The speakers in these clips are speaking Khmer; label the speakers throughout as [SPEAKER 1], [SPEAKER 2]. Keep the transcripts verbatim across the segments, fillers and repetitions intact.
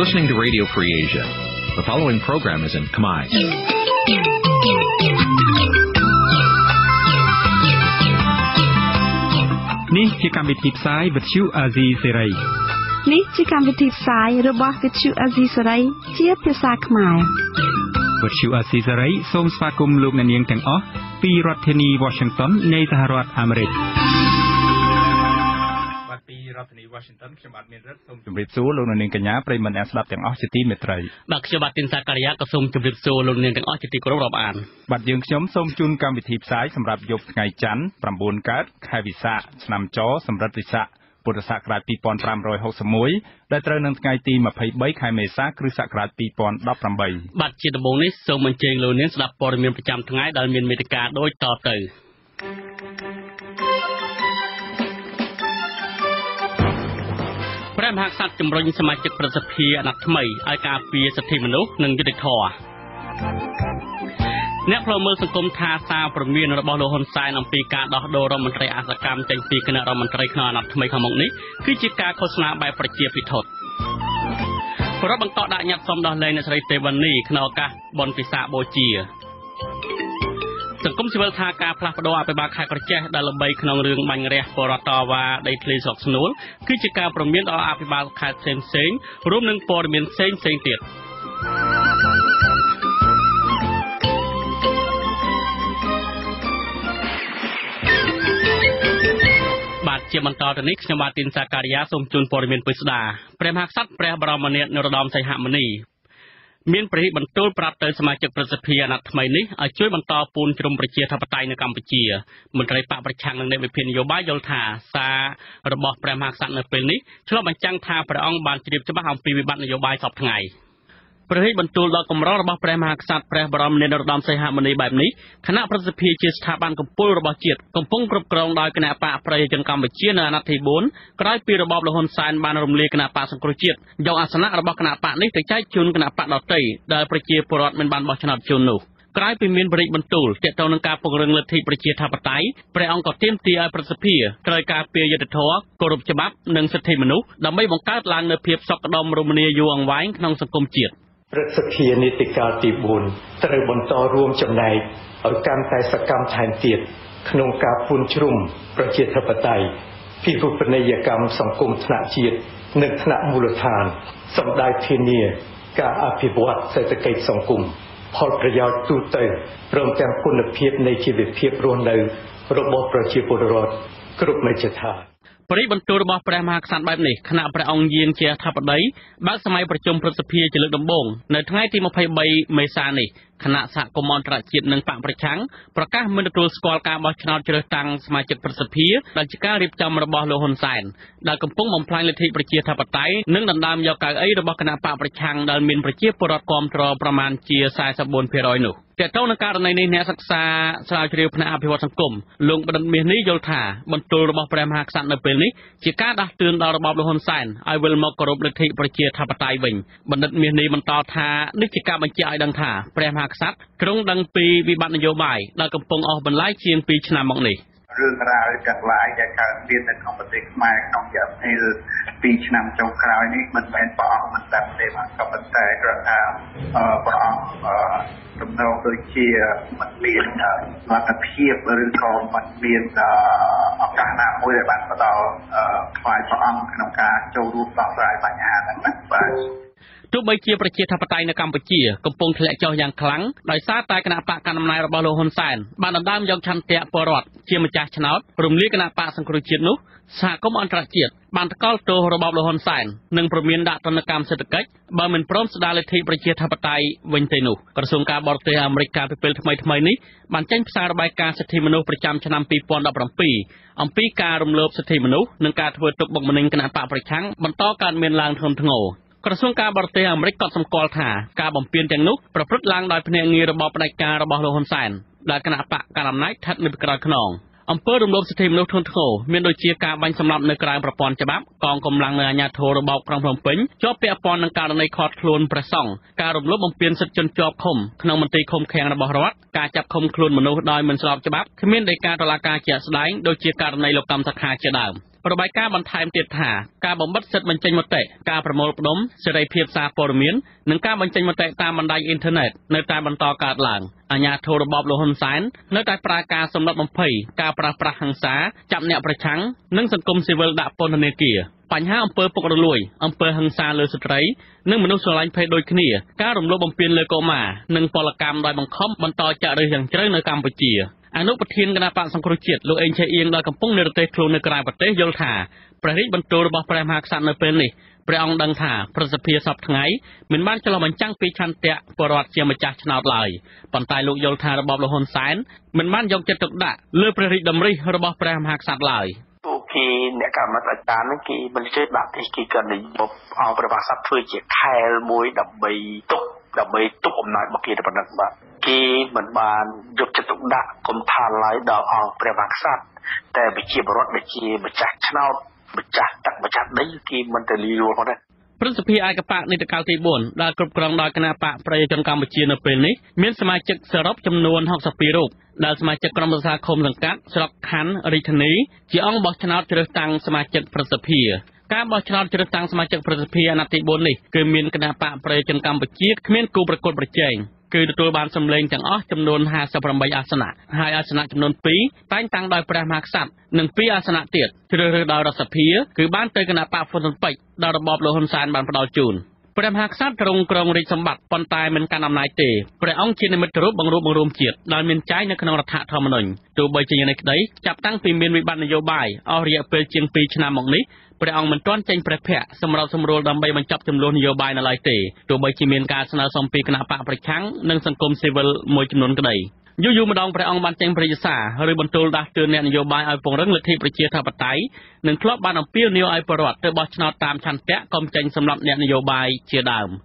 [SPEAKER 1] listening to Radio Free Asia. The following program is in Khmer.
[SPEAKER 2] Nǐ chi càm bi tiệp xáy vệt chiu a zì sê ray.
[SPEAKER 3] Nǐ chi càm bi tiệp xáyរបស់វិទ្យុអាស៊ីសេរីជាភាសាខ្មែរ
[SPEAKER 2] វិទ្យុអាស៊ីសេរីសូមស្វាគមន៍លោកអ្នកនាងទាំងអស់ពីរដ្ឋធានី Washington នៃសហរដ្ឋអាមេរិកបាទពីរដ្ឋធានី Washington ខ្ញុំបាទមានរិទ្ធសូមជម្រាបសួរលោកអ្នកនាងកញ្ញាប្រិយមិត្តអ្នកស្ដាប់ទាំងអស់ជាទីមេត្រី
[SPEAKER 4] បាទខ្ញុំបាទទីនសាការីយ៉ាក៏សូមជម្រាបសួរលោកអ្នកនាងទាំងអស់ជាទីគោរពរាប់អាន
[SPEAKER 2] បាទយើងខ្ញុំសូមជូនកម្មវិធីផ្សាយសម្រាប់យប់ថ្ងៃច័ន្ទប្រាំបួនកើតខែវិសាខឆ្នាំចសម្រិតវិសាខពុទ្ធសករាជពីរពាន់ប្រាំរយហកសិបមួយដែលត្រូវនឹងថ្ងៃទីម្ភៃបីខែមេសាគ្រិស្តសករាជពីរពាន់ដប់ប្រាំបី
[SPEAKER 4] បាទជាដំបូងនេះសូមអញ្ជើញលោកអ្នកស្ដាប់ព័ត៌មានប្រចាំថ្ងៃដែលមានមេត្តាដូចតទៅព្រះមហាក្សត្រជំរុញសមាជិកប្រសិទ្ធិអាណត្តិថ្មីឲ្យការពារសិទ្ធិមនុស្សនិងយុត្តិធម៌អ្នកផ្លូវមើលសង្គមថាសារព្រមានរបស់លោកហ៊ុនសែនអំពីការដោះដូររដ្ឋមន្ត្រីអសកម្មចេញពីគណៈរដ្ឋមន្ត្រីក្នុងអាណត្តិថ្មីខាងមុខនេះគឺជាការឃោសនាបែបប្រជាពិធដ្ឋប្រពបន្តដាក់ញត្តិសុំដោះលែងអ្នកស្រីទេវណ្ណីក្នុងឱកាសបុណ្យពិសាខបូជាសង្គមស៊ីវិលថាការផ្លាស់ប្តូរអភិបាលខេត្តក្រចេះដែលល្បីក្នុងរឿងបាញ់រះបរតវ៉ាដីធ្លីស្រុកស្នួលគឺជាការព្រមានដល់អភិបាលខេត្តផ្សេងៗរួមនឹងព័ត៌មានផ្សេងៗទៀតបាទជាបន្តទៅនេះខ្ញុំបាទទីនសាការីយ៉ាសូមជូនព័ត៌មានពិស្ដាព្រះមហាក្សត្រព្រះបរមនាថនរោត្តមសីហមុនីមានព្រះបន្ទូលប្រាប់ទៅសមាជិកប្រសិទ្ធិអាណត្តិថ្មីនេះឲ្យជួយបន្តពូនជ្រុំប្រជាធិបតេយ្យនៅកម្ពុជាមន្ត្រីបកប្រឆាំងនឹងអ្នកវិភាគនយោបាយយល់ថាសាររបស់ព្រះមហាក្សត្រនៅពេលនេះឆ្លុះបញ្ចាំងថាព្រះអង្គបានជ្រាបច្បាស់អំពីវិបត្តិនយោបាយសពថ្ងៃព្រះរាជបន្ទូលដល់កម្ររបស់ព្រះមហាក្សត្រព្រះបរមនាថនរោត្តមសីហមុនីបែបនេះគណៈប្រសិទ្ធិជាស្ថាប័នកំពូលរបស់ជាតិកំពុងគ្រប់គ្រងដោយគណៈបកប្រជាជនកម្ពុជានៅអាណត្តិទីបួនក្រោយពីរបបលហ៊ុនសែនបានរំលាយគណៈបកសង្គ្រោះជាតិយកអាសនៈរបស់គណៈបកនេះទៅចែកជូនគណៈបកដទៃដែលប្រជាពលរដ្ឋមិនបានបោះឆ្នោតជូននោះក្រោយពីមានព្រះរាជបន្ទូលទាក់ទងនឹងការពង្រឹងលទ្ធិប្រជាធិបតេយ្យព្រះអង្គក៏ទាមទារឲ្យប្រសិទ្ធិត្រូវការពារយុត្តិធម៌គោរពច្បាប់និងសិទ្ធិមនុស្សដើម្បីបង្កើតឡើងនូវភាពសុខដុមរមនាយូរអង្វែងក្នុងសង្គមជាតិ
[SPEAKER 5] ព្រឹទ្ធសភានីតិកាលទីបួនត្រូវបន្តរួមចំណែកឲ្យកាន់តែសកម្មថែមទៀតក្នុងការពូនជ្រុំប្រជាធិបតេយ្យពិភពនីយកម្មសង្គមថ្នាក់ជាតិនិងថ្នាក់មូលដ្ឋានសម្ដៅធានាការអភិវឌ្ឍសេដ្ឋកិច្ចសង្គមផលប្រយោជន៍ទូទៅព្រមទាំងគុណភាពនៃជីវភាពរស់នៅរបស់ប្រជាពលរដ្ឋគ្រប់មជ្ឈដ្ឋាន
[SPEAKER 4] ព្រះរាជបន្ទូលរបស់ព្រះមហាក្សត្របែបនេះគណៈព្រះអង្គយាងជាអធិបតីបើកសម័យប្រជុំព្រឹទ្ធសភាជាលើកដំបូងនៅថ្ងៃទីម្ភៃបីមេសានេះគណៈសហគមន៍អន្តរជាតិនិងបកប្រឆាំងប្រកាសមិនទទួលស្គាល់ការបោះឆ្នោតជ្រើសតាំងសមាជិកព្រឹទ្ធសភាដែលជាការរៀបចំរបស់លោកហ៊ុនសែនដែលកំពុងបំផ្លាញលទ្ធិប្រជាធិបតេយ្យនិងដណ្ដើមយកកៅអីរបស់គណៈបកប្រឆាំងដែលមានប្រជាពលរដ្ឋគាំទ្រប្រមាណជាសែនបួនភាគរយនោះទាក់ទងនឹងករណីនេះអ្នកសិក្សាស្រាវជ្រាវផ្នែកអភិវឌ្ឍសង្គមលោកបណ្ឌិតមាសនេះយល់ថាបន្ទូលរបស់ព្រះមហាក្សត្រនៅពេលនេះជាការដាស់តឿនដល់របបលហ៊ុនសែនឲ្យវិលមកគោរពលទ្ធិប្រជាធិបតេយ្យវិញបណ្ឌិតមាសនេះបន្តថានេះជាការបញ្ជាក់ឲ្យដឹងថាព្រះមហាក្សត្រទ្រង់ដឹងពីវិបត្តិនយោបាយដែលកំពុងអស់បន្លាយជាងពីរឆ្នាំមកនេះ
[SPEAKER 6] រឿងរ៉ាវទាំងឡាយដែលកើតមាននៅក្នុងប្រទេសខ្មែរក្នុងរយៈពេលពីរឆ្នាំចុងក្រោយនេះមិនមែនព្រះអង្គមិនដឹងទេបាទក៏ប៉ុន្តែគ្រាន់តែព្រះអង្គទំនងដូចជាមិនមានលទ្ធភាពឬក៏មិនមានឱកាសណាមួយដែលបានផ្ដល់ខ្វាយព្រះអង្គក្នុងការចូលរួមដោះស្រាយបញ្ហាហ្នឹងណាបាទ
[SPEAKER 4] ទោះបីជាប្រជាធិបតេយ្យនៅកម្ពុជាកំពុងធ្លាក់ចុះយ៉ាងខ្លាំងដោយសារតែគណៈបកកណ្ដាលអំណាចរបស់លោកហ៊ុនសែនបានដណ្ដើមយកឆន្ទៈពលរដ្ឋជាម្ចាស់ឆ្នោតរំលាយគណៈបកសង្គ្រោះជាតិនោះសហគមន៍អន្តរជាតិបានថ្កោលទោសរបបលហ៊ុនសែននិងព្រមានដាក់ទណ្ឌកម្មសេដ្ឋកិច្ចបើមិនព្រមស្ដារលទ្ធិប្រជាធិបតេយ្យវិញទេនោះក្រសួងការបរទេសអាមេរិកកាលពីពេលថ្មីៗនេះបានចេញផ្សាយរបាយការណ៍សិទ្ធិមនុស្សប្រចាំឆ្នាំពីរពាន់ដប់ប្រាំពីរអំពីការរំលោភសិទ្ធិមនុស្សនិងការធ្វើទុកបុកម្នេញគណៈបកប្រឆាំងបន្តកើតមានឡើងធ្ងន់ធ្ងរក្រសួងការបរទេសអាមេរិកក៏សម្គាល់ថាការបំពានទាំងនោះប្រព្រឹត្តឡើងដោយភ្នាក់ងាររបបផ្ដាច់ការរបស់លោកហ៊ុនសែនដែលគណៈបកកណ្ដាលអំណាចស្ថិតនៅក្រោយខ្នងអំពើរំលោភសិទ្ធិមនុស្សធ្ងន់ធ្ងរមានដូចជាការបាញ់សម្លាប់នៅក្រៅប្រព័ន្ធច្បាប់កងកម្លាំងនៅអាជ្ញាធររបបក្រុងភ្នំពេញជាប់ពាក់ព័ន្ធនឹងករណីឃាត់ខ្លួនព្រះសង្ឃការរំលោភបំពានសិទ្ធិជនជាប់ឃុំក្នុងមន្ទីរឃុំឃាំងរបស់រដ្ឋការចាប់ឃុំខ្លួនមនុស្សដោយមិនស្របច្បាប់គ្មានដីកាតុលាការជាក់ស្ដែងដូចជាករណីលោកកម្មសខាជាដើមរបាយការណ៍បន្ថែមទៀតថាការបំបិទសិទ្ធិបញ្ចេញមតិការប្រមូលផ្ដុំសេរីភាពសារព័ត៌មាននិងការបញ្ចេញមតិតាមបណ្ដាញអ៊ីនធឺណិតនៅតែបន្តកើតឡើងអាជ្ញាធររបបលោកហ៊ុនសែននៅតែប្រើការសម្លុតបំភ័យការប្រើប្រាស់ហិង្សាចាប់អ្នកប្រឆាំងនិងសង្គមស៊ីវិលដាក់ពន្ធនាគារបញ្ហាអំពើពុករលួយអំពើហិង្សាលើស្ត្រីនិងមនុស្សស្រឡាញ់ភេទដូចគ្នាការរំលោភបំពានលើកុមារនិងពលកម្មដោយបង្ខំបន្តចាក់ឫសយ៉ាងជ្រៅនៅកម្ពុជាអនុប្រធានគណៈបក្សសង្គ្រោះជាតិលោកអេងឆេអៀងដែលកំពុងនិរទេសខ្លួននៅក្រៅប្រទេសយល់ថាព្រះរាជបន្ទូលរបស់ព្រះមហាក្សត្រនៅពេលនេះព្រះអង្គដឹងថាប្រសិទ្ធភាពសពថ្ងៃមិនបានឆ្លុះបញ្ចាំងពីឆន្ទៈបរដ្ឋជាម្ចាស់ឆ្នោតឡើយប៉ុន្តែលោកយល់ថារបបលហ៊ុនសែនមិនបានយកចិត្តទុកដាក់លើព្រះរាជតម្រិះរបស់ព្រះមហាក្សត្រឡើយ
[SPEAKER 7] គេអ្នកកម្មអត្តាហ្នឹងគេមិនជឿបាក់ទេគេក៏និយាយអង្គព្រះមហាក្សត្រធ្វើជាខែលមួយដើម្បីទុកដើម្បីទុកអំណាចរបស់គេទៅប៉ុណ្ណឹងបាទគេមិនបានយកចិត្តទុកដាក់គុំថាឡើយដល់អង្គព្រះមហាក្សត្រតែប្រជាពលរដ្ឋដែលជាម្ចាស់ឆ្នោតម្ចាស់ទឹកម្ចាស់ដីគេមិនទៅលីរួលផងដែរ
[SPEAKER 4] ព្រឹទ្ធសភាឯកបកនីតិកាលទីបួនដែលគ្រប់គ្រងដោយគណៈបកប្រជាជនកម្ពុជានៅពេលនេះមានសមាជិកសរុបចំនួនហុកសិបពីររូបដែលសមាជិកក្រុមប្រឹក្សាឃុំសង្កាត់ស្រុកខណ្ឌរាជធានីជាអង្គបោះឆ្នោតជ្រើសតាំងសមាជិកព្រឹទ្ធសភាការបោះឆ្នោតជ្រើសតាំងសមាជិកព្រឹទ្ធសភាអាណត្តិទីបួននេះគឺមានគណៈបកប្រជាជនកម្ពុជាគ្មានគូប្រកួតប្រជែងគឺទទួលបានសម្លេងទាំងអស់ចំនួនห้าสิบแปดអាសនៈហើយអាសនៈចំនួនពីរតែងតាំងដោយព្រះមហាក្សត្រនិងពីរអាសនៈទៀតជ្រើសរើសដោយរដ្ឋសភាគឺបានទៅគណៈបកហ្វុនស៊ុនពេជ្រដោយរបបលោកហ៊ុនសែនបានផ្ដល់ជូនព្រះមហាក្សត្រទ្រង់គ្រងរាជសម្បត្តិប៉ុន្តែមិនកាន់អំណាចទេព្រះអង្គជានិមិត្តរូបបង្រួបបង្រួមជាតិដែលមានចែងនៅក្នុងរដ្ឋធម្មនុញ្ញទោះបីជាយ៉ាងនេះក្តីចាប់តាំងពីមានវិបត្តិនយោបាយអស់រយៈពេលជាងពីរឆ្នាំមកនេះព្រះអង្គមិនទាន់ចេញព្រះភ័ក្ត្រសម្រាប់សម្រួលដើម្បីបញ្ចប់ចំនួននយោបាយនៅឡើយទេទោះបីជាមានការស្នើសុំពីគណៈបកប្រឆាំងនិងសង្គមស៊ីវិលមួយចំនួនក្តីយូរយូរម្ដងព្រះអង្គបានចេញព្រះរាជសារឬបន្ទូលដាស់តឿនអ្នកនយោបាយឲ្យពង្រឹងលទ្ធិប្រជាធិបតេយ្យនិងធ្លាប់បានអំពាវនាវឲ្យប្រជាពលរដ្ឋទៅបោះឆ្នោតតាមឆន្ទៈកុំចេញសម្រាប់អ្នកនយោបាយជាដើម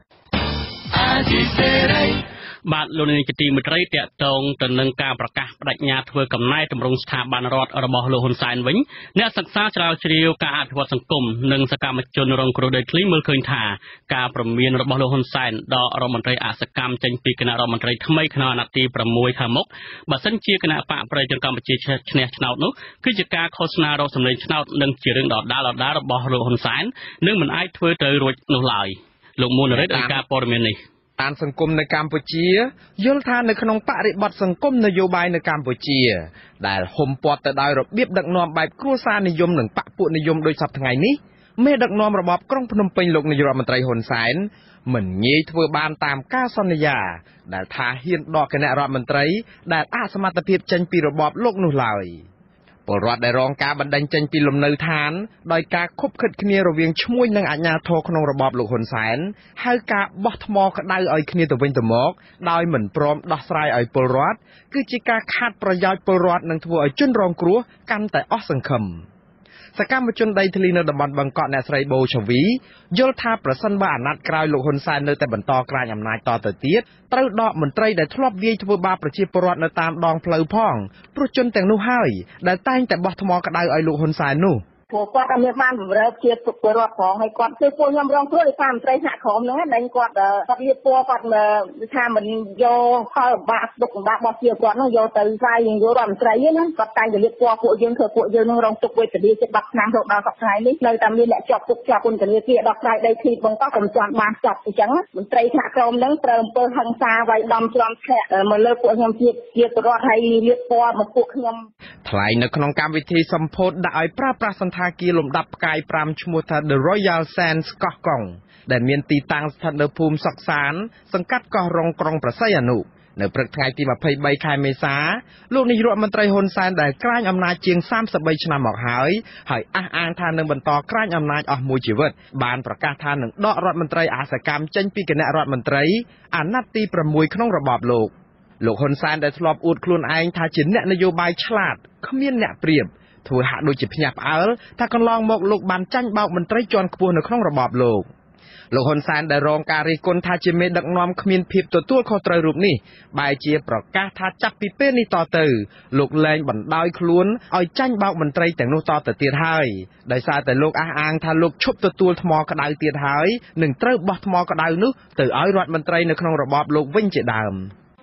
[SPEAKER 4] បាទលោកនាយកទីមេត្រីតកតងទៅនឹងការប្រកាសបដិញ្ញាធ្វើកំណែទម្រង់ស្ថាប័នរដ្ឋរបស់លោកហ៊ុនសែនវិញអ្នកសិក្សាស្រាវជ្រាវការអភិវឌ្ឍសង្គមនិងសកម្មជនរងគ្រោះដីធ្លីមើលឃើញថាការប្រមានរបស់លោកហ៊ុនសែនដល់រដ្ឋមន្ត្រីអសកម្មចេញពីគណៈរដ្ឋមន្ត្រីថ្មីក្នុងអាណត្តិទីប្រាំមួយខាងមុខបើសិនជាគណៈបកប្រជាជនកម្ពុជាឈ្នះឆ្នោតនោះគឺជាការឃោសនារកសម្លេងឆ្នោតនិងជារឿងដដាលដដាលរបស់លោកហ៊ុនសែននឹងមិនអាចធ្វើទៅរួចនោះឡើយលោកមូនរិទ្ធរាយការណ៍ព័ត៌មាននេះ
[SPEAKER 8] អានសង្គមនៅកម្ពុជាយល់ថានៅក្នុងបរិបទសង្គមនយោបាយនៅកម្ពុជាដែលហុំព័ទ្ធទៅដោយរបៀបដឹកនាំបែបគ្រួសារនិយមនិងបកពួកនិយមដូចសពថ្ងៃនេះមេដឹកនាំរបបក្រុងភ្នំពេញលោកនាយរដ្ឋមន្ត្រីហ៊ុនសែនមិនងាយធ្វើបានតាមការសន្យាដែលថាហ៊ានដកគណៈរដ្ឋមន្ត្រីដែលអសមត្ថភាពចេញពីរបបលោកនោះឡើយពលរដ្ឋដែលរងការបណ្តេញចេញពីលំនៅឋានដោយការខុបខិតគ្នារវាងឈ្មួញនិងអាជ្ញាធរក្នុងរបបលោកហ៊ុនសែនហើយការបោះថ្មក្តៅឲ្យគ្នាទៅវិញទៅមកដោយមិនព្រមដោះស្រាយឲ្យពលរដ្ឋគឺជាការខាតប្រយោជន៍ពលរដ្ឋនិងធ្វើឲ្យជនរងគ្រោះកាន់តែអស់សង្ឃឹមសកម្មជនដីធ្លីនៅតំបន់បឹងកក់អ្នកស្រីបូឆាវីយល់ថាប្រសិនបើអាណត្តិក្រោយលោកហ៊ុនសែននៅតែបន្តក្រាញអំណាចតទៅទៀតត្រូវដកមន្ត្រីដែលធ្លាប់វាយធ្វើបាបប្រជាពលរដ្ឋនៅតាមដងផ្លូវផងព្រោះជនទាំងនោះហើយដែលតែងតែបោះថ្មក្តៅឲ្យលោកហ៊ុនសែននោះ
[SPEAKER 9] ពួកគាត់អត់មានបានបម្រើជាពលរដ្ឋផងហើយគាត់គឺពួកខ្ញុំរងគ្រោះដោយសារមន្ត្រីសហគមន៍ហ្នឹងដែលគាត់គាត់លៀបពណ៌គាត់ថាមិនយកផលបាក់ទុកបាក់របស់ជាគាត់ហ្នឹងយកទៅស្រាយយករដ្ឋមន្ត្រីហ្នឹងគាត់តែងតែលៀបពណ៌ពួកយើងធ្វើពួកយើងនឹងរងទុកវេទនាជិតដប់ឆ្នាំរហូតដល់សប្តាហ៍នេះនៅតែមានអ្នកជាប់ទុកជាប់ពន្ធនាគារដល់ក្រោយដីធ្លីបង្កកំចាត់បានចាប់អញ្ចឹងមន្ត្រីសហគមន៍ហ្នឹងត្រូវអំពើហិង្សាវាយដំច្រំធ្លាក់មកលើពួកខ្ញុំជាជាពលរដ្ឋហើយលៀបពណ៌មកពួកខ្ញុំ
[SPEAKER 8] ថ្លែងនៅក្នុងកម្មវិធីសម្ពោធដាក់ឲ្យប្រើប្រាស់សន្តាគារលំដាប់ផ្កាយប្រាំឈ្មោះថា The Royal Sands កោះកុងដែលមានទីតាំងស្ថិតនៅភូមិសុកសានសង្កាត់កោះរ៉ុងក្រុងប្រស័យអនុនៅព្រឹកថ្ងៃទីម្ភៃបីខែមេសាលោកនាយរដ្ឋមន្ត្រីហ៊ុនសែនដែលក្រាញអំណាចជាងសាមសិបបីឆ្នាំមកហើយហើយអះអាងថានឹងបន្តក្រាញអំណាចអស់មួយជីវិតបានប្រកាសថានឹងដករដ្ឋមន្ត្រីអសកម្មចេញពីគណៈរដ្ឋមន្ត្រីអាណត្តិទីប្រាំមួយក្នុងរបបលោកលោកហ៊ុនសែនដែលធ្លាប់អួតខ្លួនឯងថាជាអ្នកនយោបាយឆ្លាតគ្មានអ្នកប្រៀបធ្វើហាក់ដូចជាភ្ញាក់ផ្អើលថាកន្លងមកលោកបានចាញ់បោកមន្ត្រីជាន់ខ្ពស់នៅក្នុងរបបលោកលោកហ៊ុនសែនដែលរងការរិះគន់ថាជាមេដឹកនាំគ្មានភាពទទួលខុសត្រូវរូបនេះបែរជាប្រកាសថាចាប់ពីពេលនេះតទៅលោកលែងបណ្ដោយខ្លួនឲ្យចាញ់បោកមន្ត្រីទាំងនោះតទៅទៀតហើយដោយសារតែលោកអះអាងថាលោកឈប់ទទួលថ្មក្តៅទៀតហើយនឹងត្រូវបោះថ្មក្តៅនោះទៅឲ្យរដ្ឋមន្ត្រីនៅក្នុងរបបលោកវិញជាដើម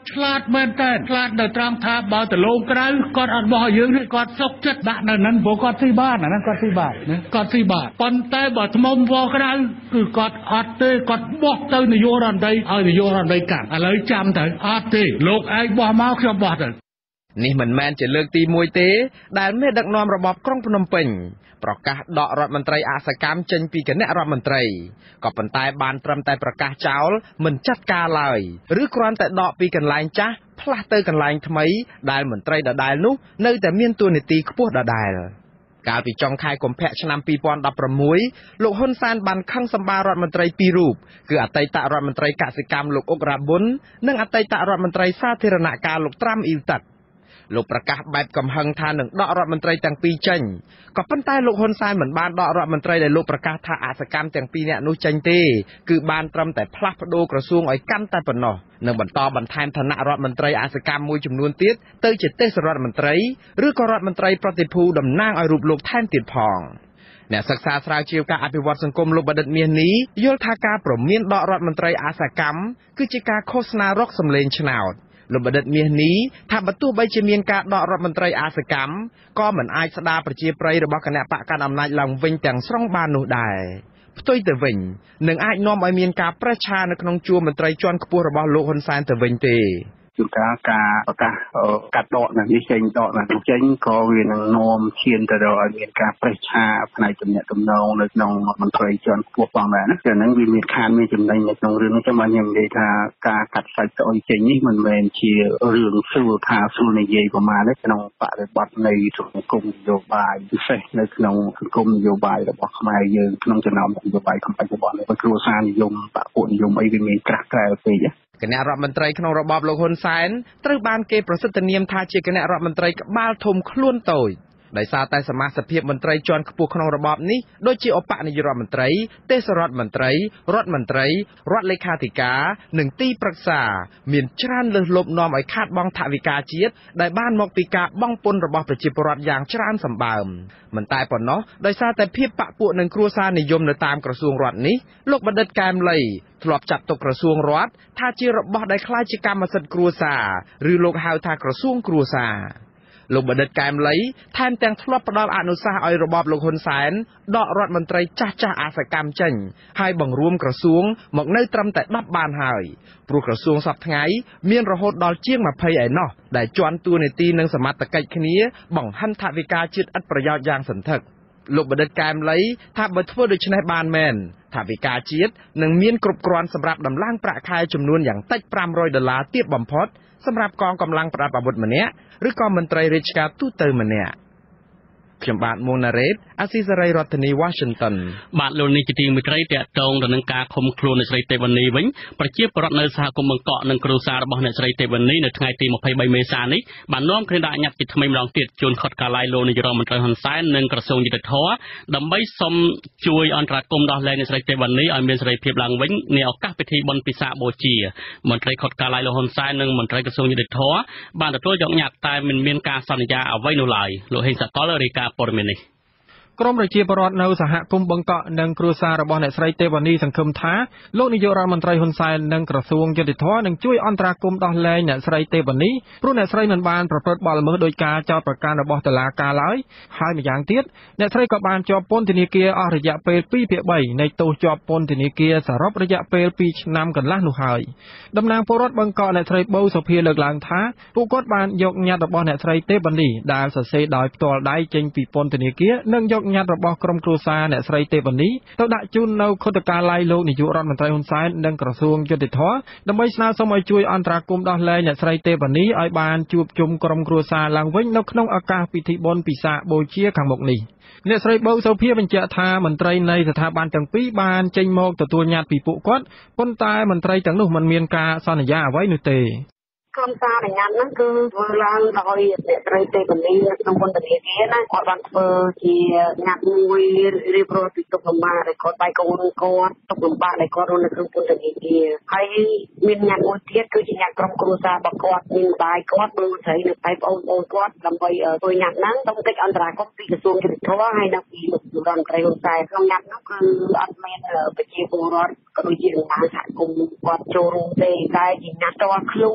[SPEAKER 10] ឆ្លាតមែនតើឆ្លាតនៅត្រង់ថាបើទៅលងក្រៅគាត់អត់បោះយើងទេគាត់សុកចិត្តដាក់នៅហ្នឹងព្រោះគាត់ស៊ីបានអាហ្នឹងគាត់ស៊ីបានណាគាត់ស៊ីបានប៉ុន្តែបើថ្មវល់ក្រៅគឺគាត់អត់ទេគាត់បោះទៅនយោបាយរដ្ឋមន្ត្រីឲ្យនយោបាយរដ្ឋមន្ត្រីកាន់ឥឡូវចាំទៅអត់ទេលោកឯងបោះមកខ្ញុំបោះទៅ
[SPEAKER 8] នេះមិនមែនជាលើកទីមួយទេដែលមេដឹកនាំរបបក្រុងភ្នំពេញប្រកាសដករដ្ឋមន្ត្រីអសកម្មចេញពីគណៈរដ្ឋមន្ត្រីក៏ប៉ុន្តែបានត្រឹមតែប្រកាសចោលមិនចាត់ការឡើយឬគ្រាន់តែដកពីកន្លែងចាស់ផ្លាស់ទៅកន្លែងថ្មីដែលមន្ត្រីដដែលនោះនៅតែមានតួនាទីខ្ពស់ដដែលកាលពីចុងខែកុម្ភៈឆ្នាំពីរពាន់ដប់ប្រាំមួយលោកហ៊ុនសែនបានខឹងសម្បារដ្ឋមន្ត្រីពីររូបគឺអតីតរដ្ឋមន្ត្រីកសិកម្មលោកអុក រ៉ាប៊ុននិងអតីតរដ្ឋមន្ត្រីសាធារណការលោកត្រាំអ៊ីវតាត់លោកប្រកាសបែបកំហឹងថានឹងដករដ្ឋមន្ត្រីទាំងពីរចេញក៏ប៉ុន្តែលោកហ៊ុនសែនមិនបានដករដ្ឋមន្ត្រីដែលលោកប្រកាសថាអសកម្មទាំងពីរនាក់នោះចេញទេគឺបានត្រឹមតែផ្លាស់ប្ដូរក្រសួងឲ្យកាន់តែប៉ុណ្ណោះនិងបន្តបន្ថែមឋានៈរដ្ឋមន្ត្រីអសកម្មមួយចំនួនទៀតទៅជាទេសរដ្ឋមន្ត្រីឬក៏រដ្ឋមន្ត្រីប្រតិភូតំណាងឲ្យរូបលោកថែមទៀតផងអ្នកសិក្សាស្រាវជ្រាវការអភិវឌ្ឍសង្គមលោកបណ្ឌិតមាសនេះយល់ថាការប្រមានដករដ្ឋមន្ត្រីអសកម្មគឺជាការឃោសនារកសម្លេងឆ្នោតលោកបណ្ឌិតមាសនេះថាបើទោះបីជាមានការដករដ្ឋមន្ត្រីអសកម្មក៏មិនអាចស្ដារប្រជាប្រិយរបស់គណៈបកកណ្ដាលអំណាចឡើងវិញទាំងស្រុងបាននោះដែរផ្ទុយទៅវិញនឹងអាចនាំឲ្យមានការប្រេះឆានៅក្នុងជួរមន្ត្រីជាន់ខ្ពស់របស់លោកហ៊ុនសែនទៅវិញទេ
[SPEAKER 6] ជួនកាលការប្រកាសកាត់ដកនេះចេញដកនេះចេញក៏វានឹងនាំឈានទៅដល់ឲ្យមានការប្រេះឆាផ្នែកទំនាក់ទំនងនៅក្នុងមន្ត្រីជាន់ខ្ពស់ផងដែរណាតែហ្នឹងវាមានខានមានចំណេញនៅក្នុងរឿងនេះចាំបានខ្ញុំនិយាយថាការកាត់សាច់ស្អុយចេញនេះមិនមែនជារឿងស្រួលថាស្រួលនិយាយប្រហែលទេក្នុងបរិបទនៃសង្គមនយោបាយពិសេសនៅក្នុងសង្គមនយោបាយរបស់ខ្មែរយើងក្នុងចំណោមនយោបាយក្នុងបច្ចុប្បន្ននេះគ្រួសារនិយមបពុនិយមអីវាមានក្រាស់ក្រែលពេក
[SPEAKER 8] គណៈរដ្ឋមន្ត្រីក្នុងរបបលោកហ៊ុនសែនត្រូវបានគេប្រសិទ្ធនាមថាជាគណៈរដ្ឋមន្ត្រីក្បាលធំខ្លួនតូចដោយសារតែសមាជិកភាពមន្ត្រីជាន់ខ្ពស់ក្នុងរបបនេះដូចជាឧបនាយករដ្ឋមន្ត្រីទេសរដ្ឋមន្ត្រីរដ្ឋមន្ត្រីរដ្ឋលេខាធិការនិងទីប្រឹក្សាមានច្រើនលើសលប់នាំឲ្យខាតបង់ថវិកាជាតិដែលបានមកពីការបង់ពន្ធរបស់ប្រជាពលរដ្ឋយ៉ាងច្រើនសម្បើមមិនតែប៉ុណ្ណោះដោយសារតែភាពបកពួកនឹងគ្រួសារនិយមនៅតាមក្រសួងរដ្ឋនេះលោកបណ្ឌិតកែមលីធ្លាប់ចាត់ទុកក្រសួងរដ្ឋថាជារបស់ដែលคล้ายជាកម្មសិទ្ធិគ្រួសារឬលោកហៅថាក្រសួងគ្រួសារលោកបណ្ឌិតកែមលីថែមទាំងធ្លាប់ផ្ដល់អនុសាសន៍ឲ្យរបបលោកហ៊ុនសែនដករដ្ឋមន្ត្រីចាស់ចាស់អសកម្មចេញហើយបង្រួមក្រសួងមកនៅត្រឹមតែដប់បានហើយព្រោះក្រសួងសពថ្ងៃមានរហូតដល់ជាងម្ភៃឯណោះដែលជាន់តួនាទីនិងសមត្ថកិច្ចគ្នាបង្ហិនថវិកាជាតិឥតប្រយោជន៍យ៉ាងសន្ធឹកលោកបណ្ឌិតកែមលីថាបើធ្វើដូច្នេះបានមែនថវិកាជាតិនឹងមានគ្រប់គ្រាន់សម្រាប់ដំឡើងប្រាក់ខែចំនួនយ៉ាងតិចប្រាំរយដុល្លារទាបបំផុតសម្រាប់កងកម្លាំងប្រដាប់អាវុធម្នាក់ឬក៏មន្ត្រីរាជការទូទៅម្នាក់ខ្ញុំបាទមុនណារ៉េតអាស៊ីសេរីរដ្ឋធានី Washington
[SPEAKER 4] បាទលោកនេះជាទីមេត្រីតាក់ទងទៅនឹងការឃុំខ្លួនអ្នកស្រីទេវនីវិញប្រជាពលរដ្ឋនៅសហគមន៍បង្កក់និងគ្រួសាររបស់អ្នកស្រីទេវនីនៅថ្ងៃទីម្ភៃបីមេសានេះបាននាំគ្នាដាក់ញត្តិជាថ្មីម្ដងទៀតជូនខុទ្ទកាល័យលោកនាយរដ្ឋមន្ត្រីហ៊ុនសែននិងក្រសួងយុតិធម៌ដើម្បីសុំជួយអន្តរាគមន៍ដោះលែងអ្នកស្រីទេវនីឲ្យមានសេរីភាពឡើងវិញในឱកាសពិធីបុណ្យពិសាខបូជាមន្ត្រីខុទ្ទកាល័យលោកហ៊ុនសែននិងមន្ត្រីក្រសួងយុតិធម៌បានទទួលយកញត្តិតែមិនមានការសន្យាអ្វីនោះឡើយលោកហេងសកលរាយការណ៍ព័ត៌មាននេះ
[SPEAKER 11] ក្រមប្រជាពលរដ្ឋនៅសហគមន៍បង្កក់និងគ្រួសាររបស់អ្នកស្រីទេវនីសង្ឃឹមថាលោកនាយករដ្ឋមន្ត្រីហ៊ុនសែននិងក្រសួងយុតិធម៌នឹងជួយអន្តរាគមន៍ដោះលែងអ្នកស្រីទេវនីព្រោះអ្នកស្រីមិនបានប្រព្រឹត្តបទល្មើសដោយការចោទប្រកាន់របស់តុលាការឡើយហើយម្យ៉ាងទៀតអ្នកស្រីក៏បានជាប់ពន្ធនាគារអស់រយៈពេលពីរភាគបីនៃទោសជាប់ពន្ធនាគារសរុបរយៈពេលពីរឆ្នាំកន្លះនោះហើយតំណាងពលរដ្ឋបង្កក់អ្នកស្រីប៊ូសុភាលើកឡើងថាពួកគាត់បានយកញត្តិរបស់អ្នកស្រីទេវនីដែលសរសេរដោយផ្ទាល់ដៃចេញពីពន្ធនាគារនិងយកញត្តិរបស់ក្រុមគ្រួសារអ្នកស្រីទេវនីទៅដាក់ជូននៅខុទ្ទកាល័យលោកនាយករដ្ឋមន្ត្រីហ៊ុនសែននិងក្រសួងយុតិធម៌ដើម្បីស្នើសុំឲ្យជួយអន្តរាគមន៍ដោះលែងអ្នកស្រីទេវនីឲ្យបានជួបជុំក្រុមគ្រួសារឡើងវិញនៅក្នុងឱកាសពិធីបុណ្យពិសាខបូជាខាងមុខនេះអ្នកស្រីប៊ូសូភាបញ្ជាក់ថាមន្ត្រីនៃស្ថាប័នទាំងពីរបានចេញមកទទួលញត្តិពីពួកគាត់ប៉ុន្តែមន្ត្រីទាំងនោះមិនមានការសន្យាអ្វីនោះទេ
[SPEAKER 9] ក្រុមសារញ៉ាំហ្នឹងគឺធ្វើឡើងដោយអ្នកស្រីទេវនីក្នុងពន្ធនាគារណាគាត់បានធ្វើជាញ៉ាំមួយរៀបរាប់ពីទុកលំបាកដែលគាត់បាយកូនគាត់ទុកលំបាកដែលគាត់រស់នៅក្នុងពន្ធនាគារហើយមានញ៉ាំមួយទៀតគឺជាញ៉ាំក្រុមគ្រួសាររបស់គាត់មានបាយគាត់មើលស្រីនៅតែប្អូនបងគាត់ដើម្បីធ្វើញ៉ាំហ្នឹងต้องកិច្ចអន្តរាគមន៍ពីក្រសួងយុតិធម៌ហើយនិងពីលោករដ្ឋមន្ត្រីហ៊ុនសែនក្នុងញ៉ាំហ្នឹងគឺអត់មានប្រជាពលរដ្ឋក៏ដូចជាតំណាងសហគមន៍គាត់ចូលរួមទេតែជាញ៉ាំតខ្លួនជាញ៉ាំ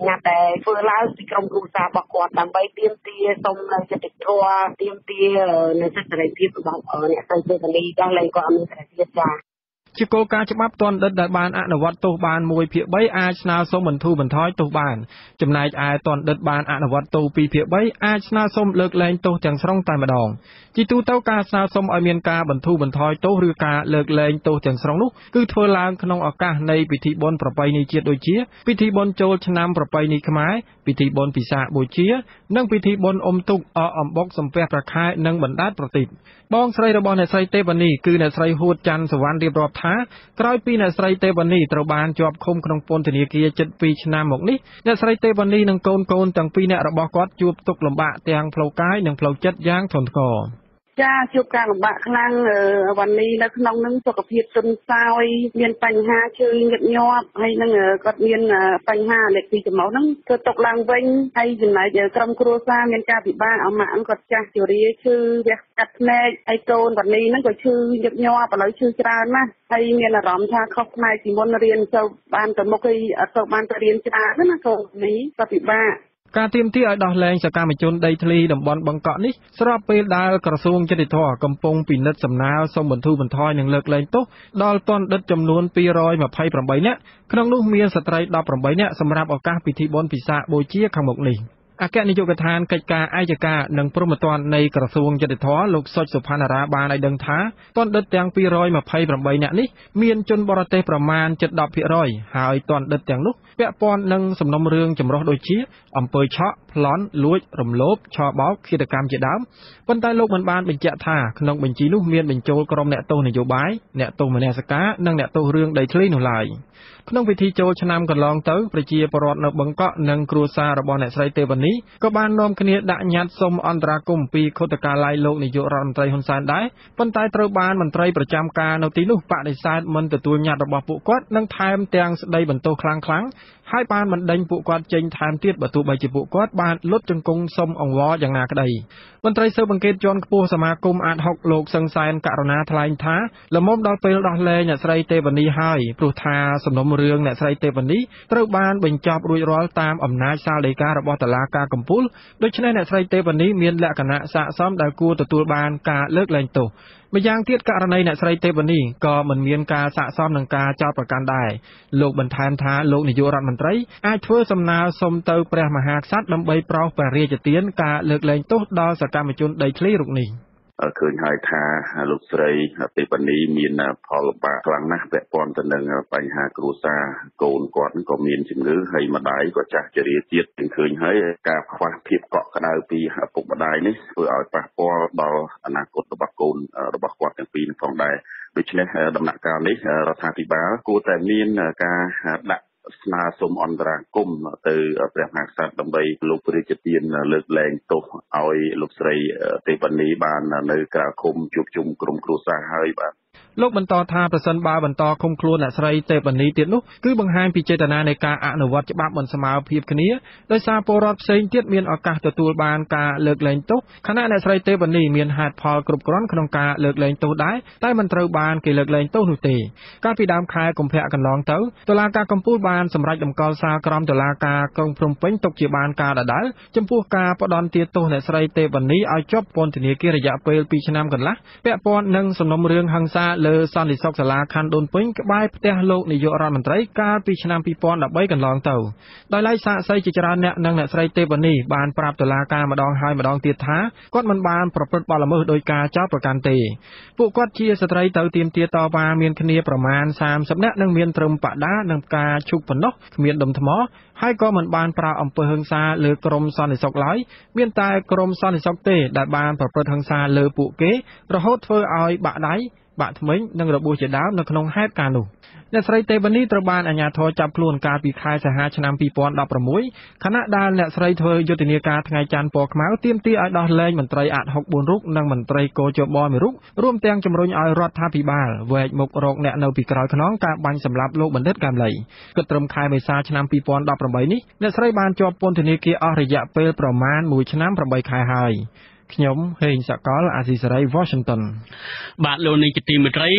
[SPEAKER 12] ណាត់ដែលធ្វើឡើងពីក្រុមគ្រួសាររបស់គាត់ដើម្បីទាមទារសុំនៅយុត្តិធម៌ទាមទារនៅសិទ្ធិសេរីភាពរបស់អ្នកស្រីទេវនីដោះលែងគាត់អត់មានសេរីភាពចា៎
[SPEAKER 11] ជាគោលការណ៍ច្បាប់ទណ្ឌិតដែលបានអនុវត្តទោសបានមួយភាគបីអាចស្នើសុំបន្ធូរបន្ថយទោសបានចំណែកឯទណ្ឌិតបានអនុវត្តទោសពីរភាគបីអាចស្នើសុំលើកលែងទោសទាំងស្រុងតែម្ដងជាទូទៅការស្នើសុំឲ្យមានការបន្ធូរបន្ថយទោសឬការលើកលែងទោសទាំងស្រុងនោះគឺធ្វើឡើងក្នុងឱកាសនៃពិធីបុណ្យប្រពៃណីជាតិដូចជាពិធីបុណ្យចូលឆ្នាំប្រពៃណីខ្មែរពិធីបុណ្យពិសាខបូជានិងពិធីបុណ្យអុំទូកអកអំបុកសំពះព្រះខែនិងបណ្ដែតប្រទីបបងស្រីរបស់អ្នកស្រីទេវនីគឺអ្នកស្រីហួតច័ន្ទសវណ្ណរៀបរាប់ថាក្រោយពីអ្នកស្រីទេវនីត្រូវបានជាប់ឃុំក្នុងពន្ធនាគារជិតពីរឆ្នាំមកនេះអ្នកស្រីទេវនីនិងកូនកូនទាំងពីរនាក់របស់គាត់ជួបទុក្ខលំបាកទាំងផ្លូវកាយនិងផ្លូវចិត្តយ៉ាងធ្ងន់ធ្ងរ
[SPEAKER 12] ចាជួបការលំបាកខ្លាំងវ៉ាន់នេះនៅក្នុងនឹងសុខភាពទន់ខ្សោយមានបញ្ហាជើងញឹកញាប់ហើយនឹងគាត់មានបញ្ហាលេខពីចំនោះហ្នឹងគឺຕົកឡើងវិញហើយចំណែកក្រុមគ្រួសារមានការពិបាកអម៉ាក់គាត់ចាស់ជរាឈឺវះកាត់ភ្នែកហើយកូនវ៉ាន់នេះហ្នឹងក៏ឈឺញឹកញាប់ឥឡូវឈឺច្រើនណាស់ហើយមានអារម្មណ៍ថាខុសផ្នែកពីមុនរៀនទៅបានទៅមុខហើយអត់ទៅបានទៅរៀនច្រើនណាកូននេះក៏ពិបាក
[SPEAKER 11] ការទាមទារឲ្យដោះលែងសកម្មជនដីធ្លីតំបន់បឹងកក់នេះស្របពេលដែលក្រសួងយុតិធធម៌កំពុងពិនិត្យសំណើសុំបន្ធូរបន្ថយនិងលើកលែងទោសដល់ទណ្ឌិតចំនួនពីររយម្ភៃប្រាំបីនាក់ក្នុងនោះមានស្ត្រីដប់ប្រាំបីនាក់សម្រាប់ឱកាសពិធីបុណ្យពិសាខបូជាខាងមុខនេះអគ្គនាយកដ្ឋានកិច្ចការឯកការនិងព្រហ្មទណ្ឌនៃក្រសួងយុតិធធម៌លោកសុចសុផាន់រាបានឲ្យដឹងថាទណ្ឌិតទាំងពីររយម្ភៃប្រាំបីនាក់នេះមានជនបរទេសប្រមាណជិត ដប់ភាគរយ ហើយទណ្ឌិតទាំងនោះពាក់ព័ន្ធនឹងសំណុំរឿងចម្រុះដូចជាអំពើឆក់ប្លន់លួចរំលោភឆបោកឃាតកម្មជាដើមប៉ុន្តែលោកមិនបានបញ្ជាក់ថាក្នុងបញ្ជីនោះមានបញ្ចូលក្រុមអ្នកទោសនយោបាយអ្នកទោសមនសិការនិងអ្នកទោសរឿងដីធ្លីនោះឡើយក្នុងពិធីចូលឆ្នាំកន្លងទៅប្រជាពលរដ្ឋនៅបឹងកក់និងគ្រួសាររបស់អ្នកស្រីទេវនីក៏បាននាំគ្នាដាក់ញត្តិសុំអន្តរាគមន៍ពីខុទ្ទកាល័យលោកនាយករដ្ឋមន្ត្រីហ៊ុនសែនដែរប៉ុន្តែត្រូវបានមន្ត្រីប្រចាំការនៅទីនោះបដិសេធមិនទទួលញត្តិរបស់ពួកគាត់និងថែមទាំងស្ដីបន្ទោសខ្លាំងៗហើយបានបណ្ដេញពួកគាត់ចេញថែមទៀតបើទោះបីជាពួកគាត់បានលុតជង្គង់សុំអង្វរយ៉ាងណាក្ដីមន្ត្រីស៊ើបអង្កេតជាន់ខ្ពស់សមាគមអាតហុកលោកសឹងសែនករណាថ្លែងថាលំមដល់ពេលដោះលែងអ្នកស្រីទេវនីហើយព្រោះថាសំណុំរឿងអ្នកស្រីទេវនីត្រូវបានបញ្ចប់រួចរាល់តាមអំណាចសាលដីការបស់តុលាការកំពូលដូច្នេះអ្នកស្រីទេវនីមានលក្ខណៈស័ក្តិសមដែលគួរទទួលបានការលើកលែងទោសម្យ៉ាងទៀតករណីអ្នកស្រីទេវនីក៏មិនមានការស័ក្តិសមនឹងការចោទប្រកាន់ដែរលោកបន្ថែមថាលោកនាយករដ្ឋមន្ត្រីអាចធ្វើសំណើសុំទៅព្រះមហាក្សត្រដើម្បីប្រោសព្រះរាជទានការលើកលែងទោសដល់សកម្មជនដីធ្លីរូបនេះ
[SPEAKER 13] ឃើញហើយថាលោកស្រីទេវនីមានផលលំបាកខ្លាំងណាស់ពាក់ព័ន្ធទៅនឹងបញ្ហាគ្រួសារកូនគាត់ក៏មានជំងឺហើយម្ដាយក៏ចាស់ជរាទៀតឃើញហើយការខ្វះភាពកក់ក្ដៅពីឪពុកម្ដាយនេះធ្វើឲ្យប៉ះពាល់ដល់អនាគតរបស់កូនរបស់គាត់ទាំងពីរផងដែរដូច្នេះដំណាក់កាលនេះរដ្ឋាភិបាលគួរតែមានការដាក់ស្នើសុំអន្តរាគមន៍ទៅព្រះមហាក្សត្រដើម្បីលោកព្រះរាជទានលើកលែងទោសឲ្យលោកស្រីទេវនីបាននៅក្រៅឃុំជួបជុំក្រុមគ្រួសារហើយបាទ
[SPEAKER 11] លោកបន្តថាប្រសិនបើបន្តឃុំខ្លួនអ្នកស្រីទេវនីទៀតនោះគឺបង្ហាញពីចេតនានៃការអនុវត្តច្បាប់មិនស្មើភាពគ្នាដោយសារពលរដ្ឋផ្សេងទៀតមានឱកាសទទួលបានការលើកលែងទោសខណៈអ្នកស្រីទេវនីមានហេតុផលគ្រប់គ្រាន់ក្នុងការលើកលែងទោសដែរតែមិនត្រូវបានគេលើកលែងទោសនោះទេកាលពីដើមខែកុម្ភៈកន្លងទៅតុលាការកំពូលបានសម្រេចតម្កល់សាលក្រមតុលាការក្រុងភ្នំពេញទុកជាបានការដដែលចំពោះការផ្ដន្ទាទោសអ្នកស្រីទេវនីឲ្យជាប់ពន្ធនាគាររយៈពេលពីរឆ្នាំកន្លះពាក់ព័ន្ធនឹងសំណុំរឿងហិង្សាលើសន្តិសុខសាលាខណ្ឌដូនពេញក្បែរផ្ទះលោកនាយករដ្ឋមន្ត្រីកាលពីឆ្នាំពីរពាន់ដប់បីកន្លងទៅដោយឡែកសាក្សីជាច្រើនអ្នកនិងអ្នកស្រីទេវនីបានប្រាប់តុលាការម្ដងហើយម្ដងទៀតថាគាត់មិនបានប្រព្រឹត្តបទល្មើសដោយការចោទប្រកាន់ទេពួកគាត់ជាស្ត្រីទៅទាមទារតវ៉ាមានគ្នាប្រមាណសាមសិបនាក់និងមានត្រឹមបដានិងផ្កាឈូកប៉ុណ្ណោះគ្មានដុំថ្មហើយក៏មិនបានប្រើអំពើហិង្សាលើក្រុមសន្តិសុខឡើយមានតែក្រុមសន្តិសុខទេដែលបានប្រព្រឹត្តហិង្សាលើពួកគេរហូតធ្វើឲ្យបាក់ដៃបាក់ធ្មេញនិងរបួសជាដើមនៅក្នុងហេតុការណ៍នោះអ្នកស្រីទេវនីត្រូវបានអាជ្ញាធរចាប់ខ្លួនកាលពីខែសីហាឆ្នាំពីរពាន់ដប់ប្រាំមួយខណៈដែលអ្នកស្រីធ្វើយុទ្ធនាការថ្ងៃច័ន្ទពណ៌ខ្មៅទាមទារឲ្យដោះលែងមន្ត្រីអាតហុកបួនរូបនិងមន្ត្រីកោជបមួយរូបរួមទាំងជំរុញឲ្យរដ្ឋាភិបាលវែកមុខរកអ្នកនៅពីក្រោយខ្នងការបាញ់សម្លាប់លោកបណ្ឌិតកែមលីគិតត្រឹមខែមេសាឆ្នាំពីរពាន់ដប់ប្រាំបីនេះអ្នកស្រីបានជាប់ពន្ធនាគារអស់រយៈពេលប្រមាណមួយឆ្នាំប្រាំបីខែហើយខ្ញុំហេងសកលអាស៊ីសេរី Washington
[SPEAKER 4] បាទលោកនាយកទីមេត្រី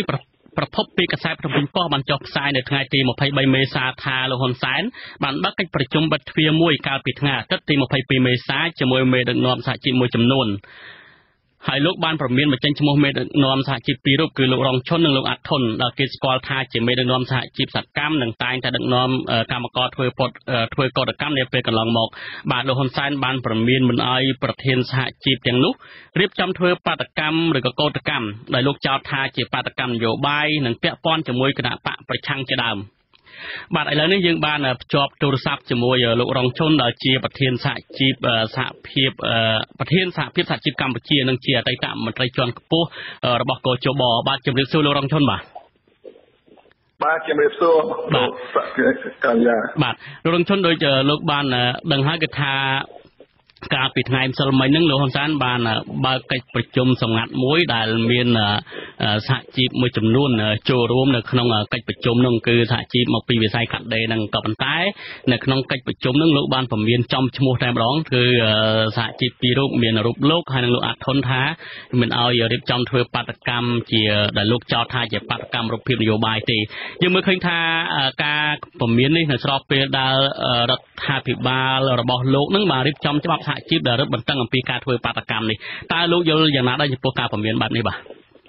[SPEAKER 4] ប្រភពពីកាសែតព្រំពេញប៉ុស្តិ៍បានចុះផ្សាយនៅថ្ងៃទីម្ភៃបីមេសាថាលោកហ៊ុនសែនបានបើកកិច្ចប្រជុំបិទទ្វារមួយកាលពីថ្ងៃអាទិត្យទីម្ភៃពីរមេសាជាមួយមេដឹកនាំសហជីពមួយចំនួនហើយលោកបានប្រមានបញ្ចេញឈ្មោះមេដឹកនាំសហជីពពីររូបគឺលោករងឈុននិងលោកអាត់ធុនដែលគេស្គាល់ថាជាមេដឹកនាំសហជីពសកម្មនិងតែងតែដឹកនាំកម្មករធ្វើពតធ្វើកតកម្មនាពេលកន្លងមកបាទលោកហ៊ុនសែនបានប្រមានមិនអោយប្រធានសហជីពទាំងនោះរៀបចំធ្វើបាតកម្មឬក៏កតកម្មដែលលោកចោទថាជាបាតកម្មនយោបាយនិងពាក់ព័ន្ធជាមួយគណៈបកប្រឆាំងជាដើមបាទឥឡូវនេះយើងបានភ្ជាប់ទូរស័ព្ទជាមួយលោករងឈុនដែលជាប្រធានសហជីពសហភាពប្រធានសហភាពសហជីពកម្ពុជានិងជាអតីតមន្ត្រីជាន់ខ្ពស់របស់កោជបបាទជម្រាបសួរលោករងឈុនបាទ
[SPEAKER 6] បាទជំរាបសួរលោកសកលយា
[SPEAKER 4] បាទលោករងឈុនដូចលោកបានដឹងហើយគឺថាកាលពីថ្ងៃម្សិលមិញហ្នឹងលោកហ៊ុនសែនបានបើកកិច្ចប្រជុំសម្ងាត់មួយដែលមានសហជីពមួយចំនួនចូលរួមនៅក្នុងកិច្ចប្រជុំនោះគឺសហជីពមកពីវិស័យកាត់ដេរនិងក៏ប៉ុន្តែនៅក្នុងកិច្ចប្រជុំនោះលោកបានពមៀនចំឈ្មោះតែម្ដងគឺសហជីពពីររូបមានរូបលោកហើយនិងលោកអាត់ធុនថាមិនអោយរៀបចំធ្វើបាតកម្មជាដែលលោកចោទថាជាបាតកម្មរូបភាពនយោបាយទេយើងមើលឃើញថាការពមៀននេះនៅស្របពេលដែលរដ្ឋាភិបាលរបស់លោកនឹងបានរៀបចំច្បាប់សហជីពដែលរឹតបន្តឹងអំពីការធ្វើបាតកម្មនេះតើលោកយល់យ៉ាងណាដែរចំពោះការពមៀនបែបនេះបាទ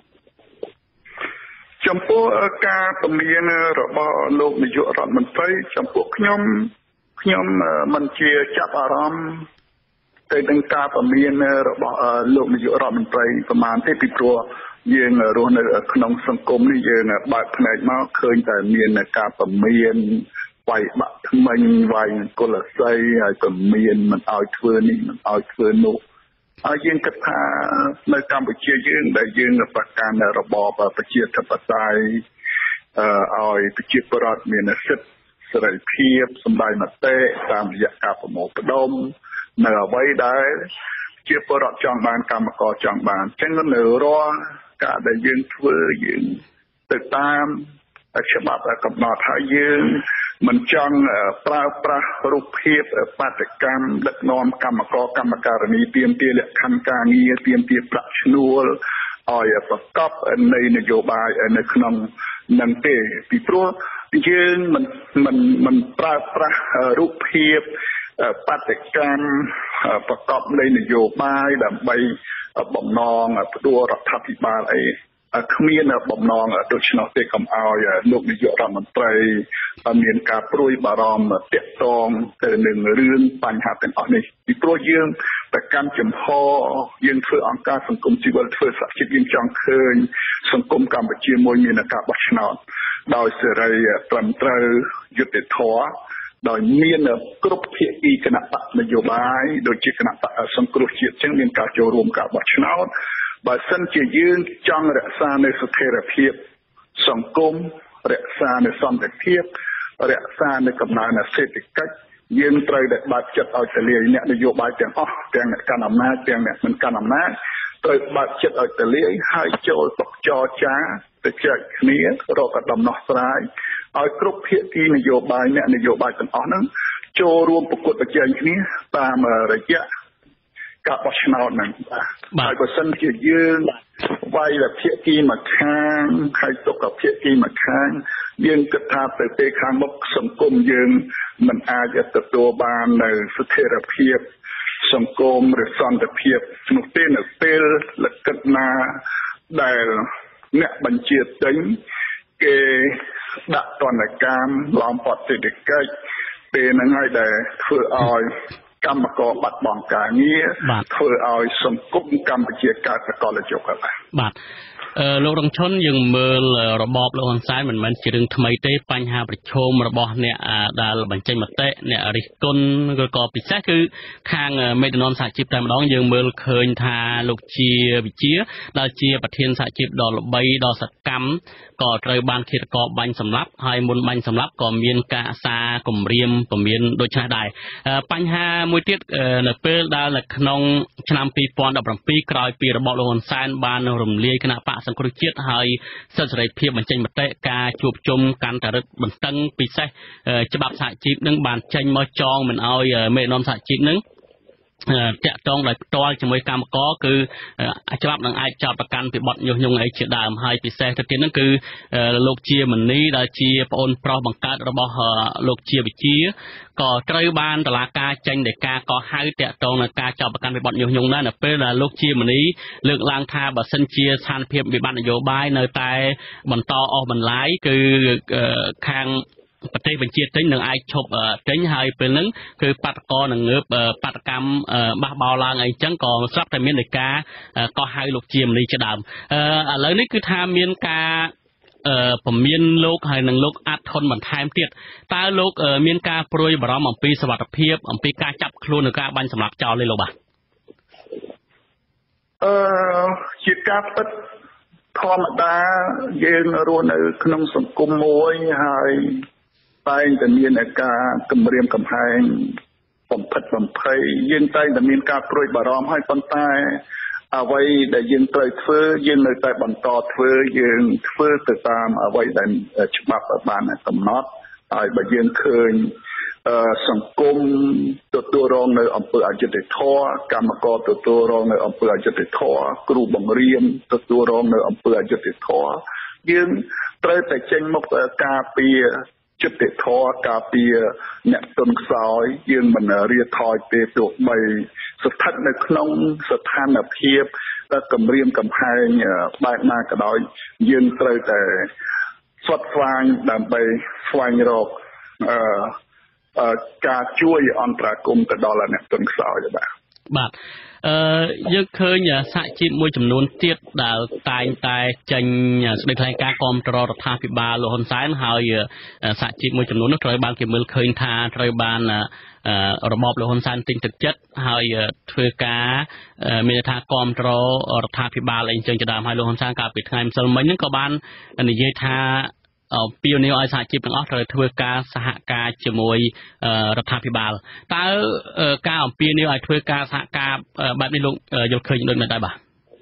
[SPEAKER 6] ចំពោះការពមៀនរបស់លោកនាយករដ្ឋមន្ត្រីចំពោះខ្ញុំខ្ញុំមិនជាចាប់អារម្មណ៍ទៅនឹងការពមៀនរបស់លោកនាយករដ្ឋមន្ត្រីប្រមាណទេពីព្រោះយើងរស់នៅក្នុងសង្គមនេះយើងបើកភ្នែកមកឃើញតែមានការពមៀនវាយបាក់ថ្មិញវាយគុលស័យហើយក៏មានមិនឲ្យធ្វើនេះមិនឲ្យធ្វើនោះហើយយើងគិតថានៅកម្ពុជាយើងដែលយើងប្រកាន់របបប្រជាធិបតេយ្យអឺឲ្យប្រជាពលរដ្ឋមានសិទ្ធិសេរីភាពសម្ដែងមតិតាមរយៈការប្រមូលផ្ដុំនៅអ្វីដែលជាពលរដ្ឋចង់បានកម្មករចង់បានអញ្ចឹងនៅរាល់ការដែលយើងធ្វើយើងទៅតាមច្បាប់កំណត់ហើយយើងមិនចង់ប្រើប្រាស់រូបភាពបាតកម្មដឹកនាំកម្មករកម្មការិនីទាមទារលក្ខខណ្ឌការងារទាមទារប្រាក់ឈ្នួលឲ្យប្រកបនៃនយោបាយនៅក្នុងនឹងទេពីព្រោះយើងមិនមិនមិនប្រើប្រាស់រូបភាពបាតកម្មប្រកបនៃនយោបាយដើម្បីបំណងផ្ដួលរដ្ឋាភិបាលអីគ្មានបំណងដូច្នោះទេកុំឲ្យលោកនាយករដ្ឋមន្ត្រីមានការព្រួយបារម្ភទាក់ទងទៅនឹងរឿងបញ្ហាទាំងអស់នេះពីព្រោះយើងតែកម្មចំហយើងធ្វើអង្គការសង្គមស៊ីវិលធ្វើសហជីពយើងចង់ឃើញសង្គមកម្ពុជាមួយមានការបោះឆ្នោតដោយសេរីត្រឹមត្រូវយុត្តិធម៌ដោយមានគ្រប់ភាគីគណៈបកនយោបាយដូចជាគណៈបកសង្គ្រោះជាតិចឹងមានការចូលរួមការបោះឆ្នោតបើសិនជាយើងចង់រក្សានៅស្ថិរភាពសង្គមរក្សានៅសន្តិភាពរក្សានៅកំណើនសេដ្ឋកិច្ចយើងត្រូវតែបើកចិត្តឲ្យទលាយអ្នកនយោបាយទាំងអស់ទាំងអ្នកកាន់អំណាចទាំងអ្នកមិនកាន់អំណាចត្រូវបើកចិត្តឲ្យទលាយហើយចូលតុចរចាទៅចែកគ្នារកដំណោះស្រាយឲ្យគ្រប់ភាគីនយោបាយអ្នកនយោបាយទាំងអស់ហ្នឹងចូលរួមប្រកួតប្រជែងគ្នាតាមរយៈការបោះឆ្នោតហ្នឹងបាទហើយបើសិនជាយើងវាយតែភាគីមួយខាងហើយទុកតែភាគីមួយខាងយើងគិតថាទៅពេលខាងមុខសង្គមយើងមិនអាចទទួលបាននៅស្ថិរភាពសង្គមឬសន្តិភាពនោះទេនៅពេលលក្ខិតណាដែលអ្នកបញ្ជាទិញគេដាក់ទណ្ឌកម្មឡោមព័ទ្ធសេដ្ឋកិច្ចពេលហ្នឹងហើយដែលធ្វើឲ្យកម្មករបាត់បង់ការងារធ្វើឲ្យសង្គមកម្ពុជាកើតសកលយុគ
[SPEAKER 4] បាទអឺលោករងឈុនយើងមើលរបបលោកហ៊ុនសែនមិនមែនជារឿងថ្មីទេបញ្ហាប្រឈមរបស់អ្នកដែលបញ្ចេញមតិអ្នករិះគន់ឬក៏ពិសេសគឺខាងមេដឹកនាំសហជីពតែម្ដងយើងមើលឃើញថាលោកជាវិជាដែលជាប្រធានសហជីពដ៏ល្បីដ៏សកម្មក៏ត្រូវបានឃាតករបាញ់សម្លាប់ហើយមុនបាញ់សម្លាប់ក៏មានការអាសាគម្រាមពមៀនដូចនេះដែរបញ្ហាមួយទៀតនៅពេលដែលនៅក្នុងឆ្នាំពីរពាន់ដប់ប្រាំពីរក្រោយពីរបបលោកហ៊ុនសែនបានរំលាយគណៈបកសង្គ្រោះជាតិហើយសិទ្ធិសេរីភាពបញ្ចេញមតិការជួបជុំកាន់តែរឹតបន្តឹងពិសេសច្បាប់សហជីពនឹងបានចេញមកចងមិនឲ្យមេដឹកនាំសហជីពនឹងតាក់ទងដោយផ្ទាល់ជាមួយកម្មករគឺច្បាប់នឹងអាចចោទប្រកាន់ពីបទញុះញង់អីជាដើមហើយពិសេសទៅទៀតហ្នឹងគឺលោកជាមនីដែលជាប្អូនប្រុសបង្កើតរបស់លោកជាវិជាក៏ត្រូវបានតុលាការចេញដីកាកោះហៅតាក់ទងនឹងការចោទប្រកាន់ពីបទញុះញង់ដែរនៅពេលដែលលោកជាមនីលើកឡើងថាបើសិនជាស្ថានភាពវិបត្តិនយោបាយនៅតែបន្តអស់បន្លាយគឺខាងប្រទេសបញ្ជាទិញនឹងអាចឈប់ទិញហើយពេលហ្នឹងគឺបាតកោនឹងងើបបាតកម្មបះបោរឡើងអីចឹងក៏ស្រាប់តែមាននៃការកោះហៅលោកជាមនីជាដើមឥឡូវនេះគឺថាមានការពមៀនលោកហើយនឹងលោកអាត់ធនបន្ថែមទៀតតើលោកមានការព្រួយបារម្ភអំពីសុវត្ថិភាពអំពីការចាប់ខ្លួននិងការបាញ់សម្លាប់ចោលទេលោកបាទ
[SPEAKER 6] អឺជាការពិតធម្មតាយើងរស់នៅក្នុងសង្គមមួយហើយតែងតែមានការគម្រាមកំហែងបំផិតបំភ័យយើងតែងតែមានការព្រួយបារម្ភហើយប៉ុន្តែអ្វីដែលយើងត្រូវធ្វើយើងនៅតែបន្តធ្វើយើងធ្វើទៅតាមអ្វីដែលច្បាប់បានកំណត់ហើយបើយើងឃើញសង្គមទទួលរងនៅអំពើអយុត្តិធម៌កម្មករទទួលរងនៅអំពើអយុត្តិធម៌គ្រូបង្រៀនទទួលរងនៅអំពើអយុត្តិធម៌យើងត្រូវតែចេញមុខការពារយុត្តិធម៌ការពារអ្នកទន់ខ្សោយយើងមិនរាថយទេទោះបីស្ថិតនៅក្នុងស្ថានភាពគម្រាមកំហែងបែបណាក៏ដោយយើងត្រូវតែស្វត់ស្វែងដើម្បីស្វែងរកអឺការជួយអន្តរាគមន៍ទៅដល់អ្នកទន់ខ្សោយបាទ
[SPEAKER 4] បាទអឺយើងឃើញសហជីពមួយចំនួនទៀតដែលតែងតែចេញសេចក្តីថ្លែងការណ៍គាំទ្ររដ្ឋាភិបាលលោកហ៊ុនសែនហើយសហជីពមួយចំនួននោះត្រូវបានគេមើលឃើញថាត្រូវបានរបបលោកហ៊ុនសែនទិញទឹកចិត្តហើយធ្វើការមានថាគាំទ្ររដ្ឋាភិបាលអីចឹងជាដើមហើយលោកហ៊ុនសែនកាលពីថ្ងៃម្សិលមិញហ្នឹងក៏បាននិយាយថាពីនីឲ្យសហជីពទាំងអស់ត្រូវធ្វើការសហការជាមួយរដ្ឋាភិបាលតើការអំពាវនាវឲ្យធ្វើការសហការបែបនេះលោកយល់ឃើញដូចមិនដែរបាទ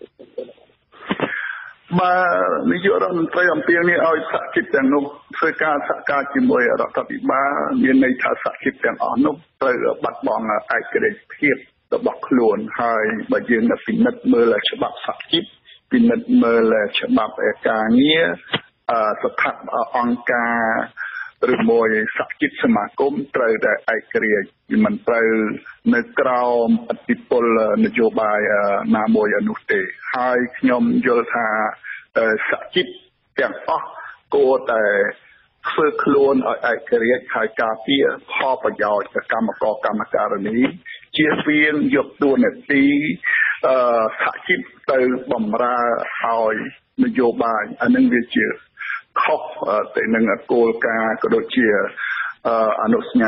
[SPEAKER 6] បាទនាយករដ្ឋមន្ត្រីអំពាវនាវឲ្យសហជីពទាំងនោះធ្វើការសហការជាមួយរដ្ឋាភិបាលមានន័យថាសហជីពទាំងអស់នោះត្រូវបាត់បង់ឯករាជ្យភាពរបស់ខ្លួនហើយបើយើងពិនិត្យមើលច្បាប់សហជីពពិនិត្យមើលច្បាប់ការងារស្ថាប័នអង្គការឬមួយសហជីពសមាគមត្រូវតែឯករាជ្យមិនត្រូវនៅក្រោមឥទ្ធិពលនយោបាយណាមួយនោះទេហើយខ្ញុំយល់ថាសហជីពទាំងអស់គួរតែធ្វើខ្លួនឲ្យឯករាជ្យហើយការពារផលប្រយោជន៍កម្មករកម្មការិនីជៀសវាងយកតួនាទីសហជីពទៅបំរើឲ្យនយោបាយអានឹងវាជាខុសទៅនឹងគោលការណ៍ក៏ដូចជាអនុសញ្ញា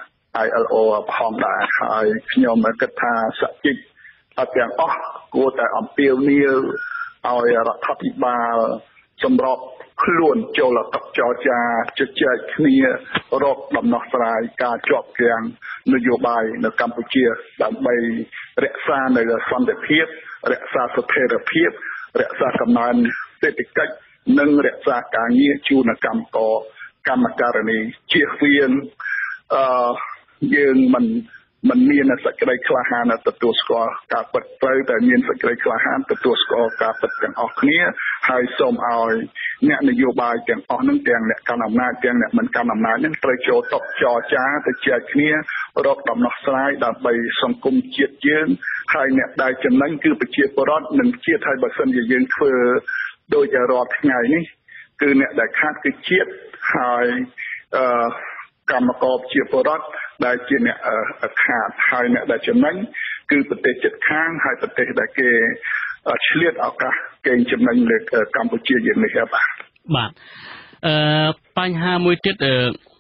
[SPEAKER 6] I L O ផងដែរហើយខ្ញុំគិតថាសហជីពទាំងអស់គួរតែអំពាវនាវឲ្យរដ្ឋាភិបាលសម្របខ្លួនចូលតុចរចាជជែកគ្នារកដំណោះស្រាយការជាប់គាំងនយោបាយនៅកម្ពុជាដើម្បីរក្សានៅសន្តិភាពរក្សាស្ថិរភាពរក្សាកំណើនសេដ្ឋកិច្ចនិងរក្សាការងារជូនកម្មករកម្មការិនីជៀសវាងអឺយើងមិនមិនមានសេចក្តីក្លាហានទទួលស្គាល់ការពិតត្រូវតែមានសេចក្តីក្លាហានទទួលស្គាល់ការពិតទាំងអស់គ្នាហើយសូមឲ្យអ្នកនយោបាយទាំងអស់នឹងទាំងអ្នកកាន់អំណាចទាំងអ្នកមិនកាន់អំណាចនឹងត្រូវចូលតុចរចាទៅជែកគ្នារកដំណោះស្រាយដើម្បីសង្គមជាតិយើងហើយអ្នកដែលចំណេញគឺប្រជាពលរដ្ឋនិងជាតិហើយបើសិនជាយើងធ្វើដោយរាល់ថ្ងៃនេះគឺអ្នកដែលខាតគឺជាតិហើយអឺកម្មករជាពលរដ្ឋដែលជាអ្នកខាតហើយអ្នកដែលចំណេញគឺប្រទេសជិតខាងហើយប្រទេសដែលគេឆ្លៀតឱកាសកេងចំណេញលើកម្ពុជាយើងនេះបាទ
[SPEAKER 4] បាទអឺបញ្ហាមួយទៀតអឺ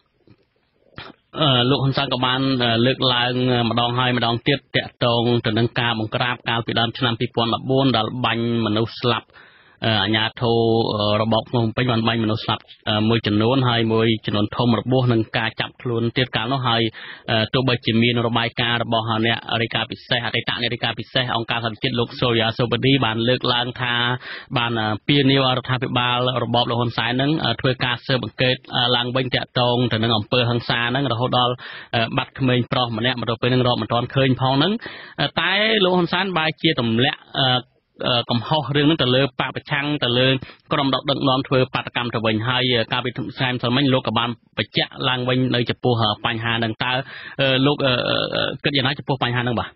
[SPEAKER 4] លោកហ៊ុនសែនក៏បានលើកឡើងម្ដងហើយម្ដងទៀតតាក់ទងទៅនឹងការបង្ក្រាបកាលពីដើមឆ្នាំពីរពាន់ដប់បួនដែលបាញ់មនុស្សស្លាប់អាញាធររបបភ្នំពេញបានបាញ់មនុស្សស្លាប់មួយចំនួនហើយមួយចំនួនធំរបួសនឹងការចាប់ខ្លួនទៀតកាលនោះហើយទោះបីជាមានរបាយការណ៍របស់អ្នករាយការណ៍ពិសេសអតីតអ្នករាយការណ៍ពិសេសអង្គការសហប្រជាជាតិលោកសូយ៉ាសូបឌីបានលើកឡើងថាបានពានាវរដ្ឋាភិបាលរបបលោកហ៊ុនសែននឹងធ្វើការស៊ើបអង្កេតឡើងវិញតាក់ទងទៅនឹងអំពើហិង្សានឹងរហូតដល់បាត់ក្មេងប្រុសម្នាក់មកដល់ពេលនឹងរកមិនទាន់ឃើញផងហ្នឹងតែលោកហ៊ុនសែនបែរជាទម្លាក់កំហុសរឿងហ្នឹងទៅលើបពប្រឆាំងទៅលើក្រុមដឹកនាំធ្វើបាតកម្មទៅវិញហើយការវិភាគស្រាមសិលមិញលោកក៏បានបញ្ជាក់ឡើងវិញនៅចំពោះបញ្ហាហ្នឹងតើលោកគិតយ៉ាងណាចំពោះបញ្ហាហ្នឹងបាទ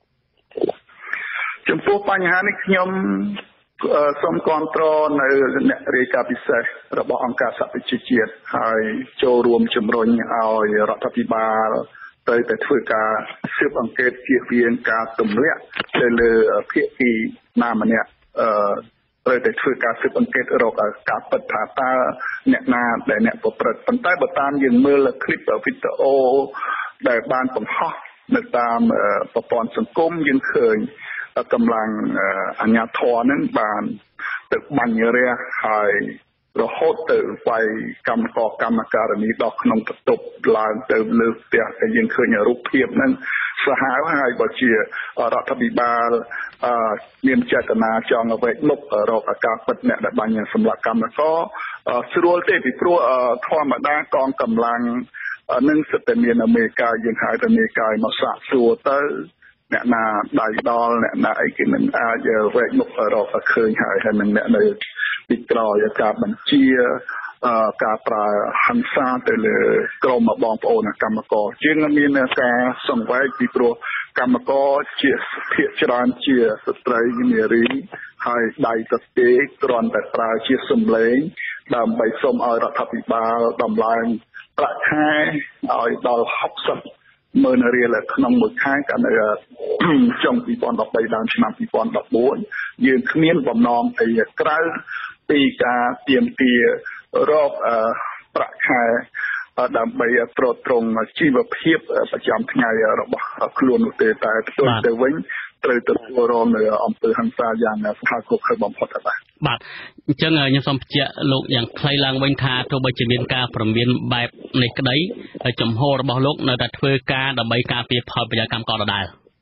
[SPEAKER 6] ចំពោះបញ្ហានេះខ្ញុំសូមគាំទ្រនៅអ្នករាយការណ៍ពិសេសរបស់អង្គការសហប្រជាជាតិហើយចូលរួមជំរុញឲ្យរដ្ឋាភិបាលទៅតែធ្វើការស៊ើបអង្កេតជៀសវាងការទម្លាក់ទៅលើភាគីណាម្នាក់អឺត្រូវតែធ្វើការស៊ើបអង្កេតរកការពិតថាតើអ្នកណាដែលអ្នកប្រព្រឹត្តប៉ុន្តែបើតាមយើងមើលคลิปវីដេអូដែលបានបង្ហោះនៅតាមប្រព័ន្ធសង្គមយើងឃើញកម្លាំងអាជ្ញាធរនឹងបានទៅបាញ់រះហើយរហូតទៅវាយកម្មករកម្មការនីដល់ក្នុងបន្ទប់ឡើងទៅលើផ្ទះតែយើងឃើញរូបភាពហ្នឹងសាហាវហើយបើជារដ្ឋាភិបាលមានចេតនាចង់ឲ្យវែកមុខរកអាការពិតអ្នកដែលបាញ់សម្លាប់កម្មករស្រួលទេពីព្រោះធម្មតាកងកម្លាំងនឹងសិតតែមានអមេរិកយើងហៅថាអមេរិកមកសាកសួរទៅអ្នកណាដៃដល់អ្នកណាអីគេមិនអាចវែកមុខរកឃើញហើយហើយនឹងអ្នកនៅពីក្រោយការបញ្ជាការប្រើហិង្សាទៅលើក្រុមបងប្អូនកម្មករជាងមានការសង្វេគពីព្រោះកម្មករជាភាគច្រើនជាស្ត្រីនារីហើយដៃទៅទេគ្រាន់តែប្រើជាសំឡេងដើម្បីសូមឲ្យរដ្ឋាភិបាលដំឡើងប្រាក់ខែឲ្យដល់ហុកសិបម៉ឺនរៀលក្នុងមួយខែកាលនៅចុងពីរពាន់ដប់បីដល់ឆ្នាំពីរពាន់ដប់បួនយើងគ្មានបំណងអីក្រៅពីការទាមទាររកប្រាក់ខែដើម្បីទ្រទ្រង់ជីវភាពប្រចាំថ្ងៃរបស់ខ្លួននោះទេតែផ្ទុយទៅវិញត្រូវទទួលរងនៅអំពើហិង្សាយ៉ាងស្ថានភាពខុសបំផុតដែរ
[SPEAKER 4] បាទអញ្ចឹងខ្ញុំសូមបញ្ជាក់លោកយ៉ាងខ្លីឡើងវិញថាទោះបីជាមានការព្រមានបែបនេះក្តីចំហរបស់លោកនៅតែធ្វើការដើម្បីការពារផលប្រយោជន៍កម្មករដដែល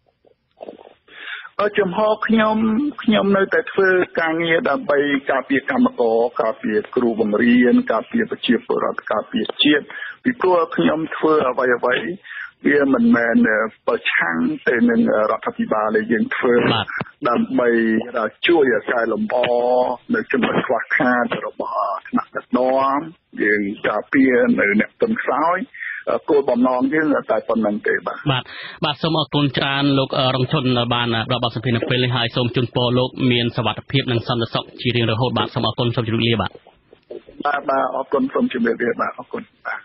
[SPEAKER 6] ចំហខ្ញុំខ្ញុំនៅតែធ្វើការងារដើម្បីការពារកម្មករការពារគ្រូបង្រៀនការពារប្រជាពលរដ្ឋការពារជាតិពីព្រោះខ្ញុំធ្វើអ្វីអ្វីវាមិនមែនប្រឆាំងទៅនឹងរដ្ឋាភិបាលដែលយើងធ្វើដើម្បីជួយកែលម្អនៅចំណុចខ្វះខាតរបស់ថ្នាក់ដឹកនាំយើងការពារនៅអ្នកទន់ខ្សោយគោលបំណងយើងតែប៉ុណ្្នឹងទេបាទ
[SPEAKER 4] បាទបាទសូមអរគុណច្រើនលោករងឈុនបានរាប់បទសម្ភាសន៍នៅពេលនេះហើយសូមជូនពរលោកមានសុវត្ថិភាពនិងសន្តិសុខជារៀងរហូតបាទសូមអរគុណសូមជម្រាបលាបាទ
[SPEAKER 6] បាទបាទអរគុណសូមជម្រាបលាបាទអរគុណបាទ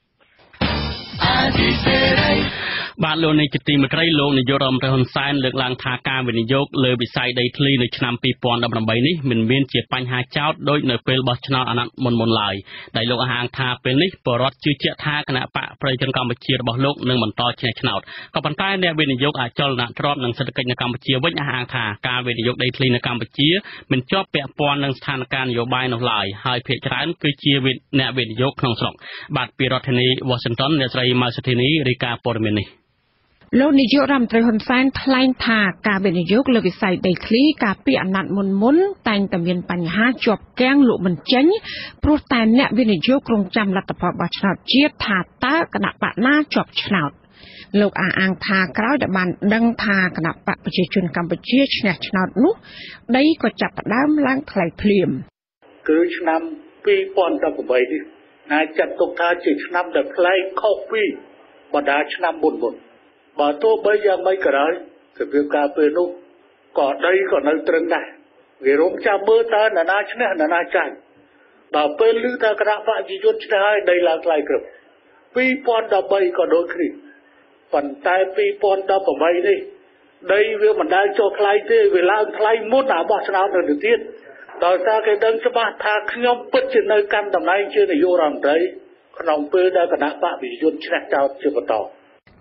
[SPEAKER 4] បាទលោកនាយកទីមេត្រីលោកនាយករដ្ឋមន្ត្រីហ៊ុនសែនលើកឡើងថាការវិនិយោគលើវិស័យដីធ្លីនៅឆ្នាំពីរពាន់ដប់ប្រាំបីនេះមិនមានជាបញ្ហាចោទដូចនៅពេលបោះឆ្នោតអាណត្តិមុនមុនឡើយដែលលោកអះអាងថាពេលនេះបរដ្ឋជឿជាក់ថាគណៈបកប្រជាជនកម្ពុជារបស់លោកនឹងបន្តឈ្នះឆ្នោតក៏ប៉ុន្តែអ្នកវិនិយោគអចលនទ្រព្យនិងសេដ្ឋកិច្ចនៅកម្ពុជាវិញអះអាងថាការវិនិយោគដីធ្លីនៅកម្ពុជាមិនជាប់ពាក់ព័ន្ធនឹងស្ថានភាពនយោបាយនោះឡើយហើយភាគច្រើនគឺជាអ្នកវិនិយោគក្នុងស្រុកបាទពីរដ្ឋធានី Washington អ្នកស្រីម៉ៅសុធីនីរាយការណ៍ព័ត៌មាននេះ
[SPEAKER 14] លោកនាយករដ្ឋមន្ត្រីហ៊ុនសែនថ្លែងថាការវិនិយោគលើវិស័យដីធ្លីកាលពីអាណត្តិមុនមុនតែងតែមានបញ្ហាជាប់គាំងលក់មិនចេញព្រោះតែអ្នកវិនិយោគរងចាំលទ្ធផលបោះឆ្នោតជាតិថាតើគណៈបកណាជាប់ឆ្នោតលោកអះអាងថាក្រោយដែលបានដឹងថាគណៈបកប្រជាជនកម្ពុជាឈ្នះឆ្នោតនោះដីក៏ចាប់ផ្ដើមឡើងថ្លៃភ្លាម
[SPEAKER 10] គឺឆ្នាំពីរពាន់ដប់ប្រាំបីនេះអាចចាត់ទុកថាជាឆ្នាំដែលប្លែកខុសពីបណ្ដាឆ្នាំមុនមុនបើទោះបីយ៉ាងម៉េចក៏ដោយគឺវាការពេលនោះក៏ដីក៏នៅត្រឹងដែរវារំចាំមើលតើអ្នកណាឈ្នះអ្នកណាចាញ់បើពេលឮថាគណៈបកប្រជាជនឈ្នះហើយដីឡើងថ្លៃគ្រប់ពីរពាន់ដប់បីក៏ដូចគ្នាប៉ុន្តែពីរពាន់ដប់ប្រាំបីនេះដីវាមិនដែលចុះថ្លៃទេវាឡើងថ្លៃមុនអាបោះឆ្នោតនៅទៅទៀតដោយសារគេដឹងច្បាស់ថាខ្ញុំពិតជានៅកាន់តំណែងជានាយករដ្ឋមន្ត្រីក្នុងពេលដែលគណៈបកប្រជាជនឈ្នះចោលជាបន្ត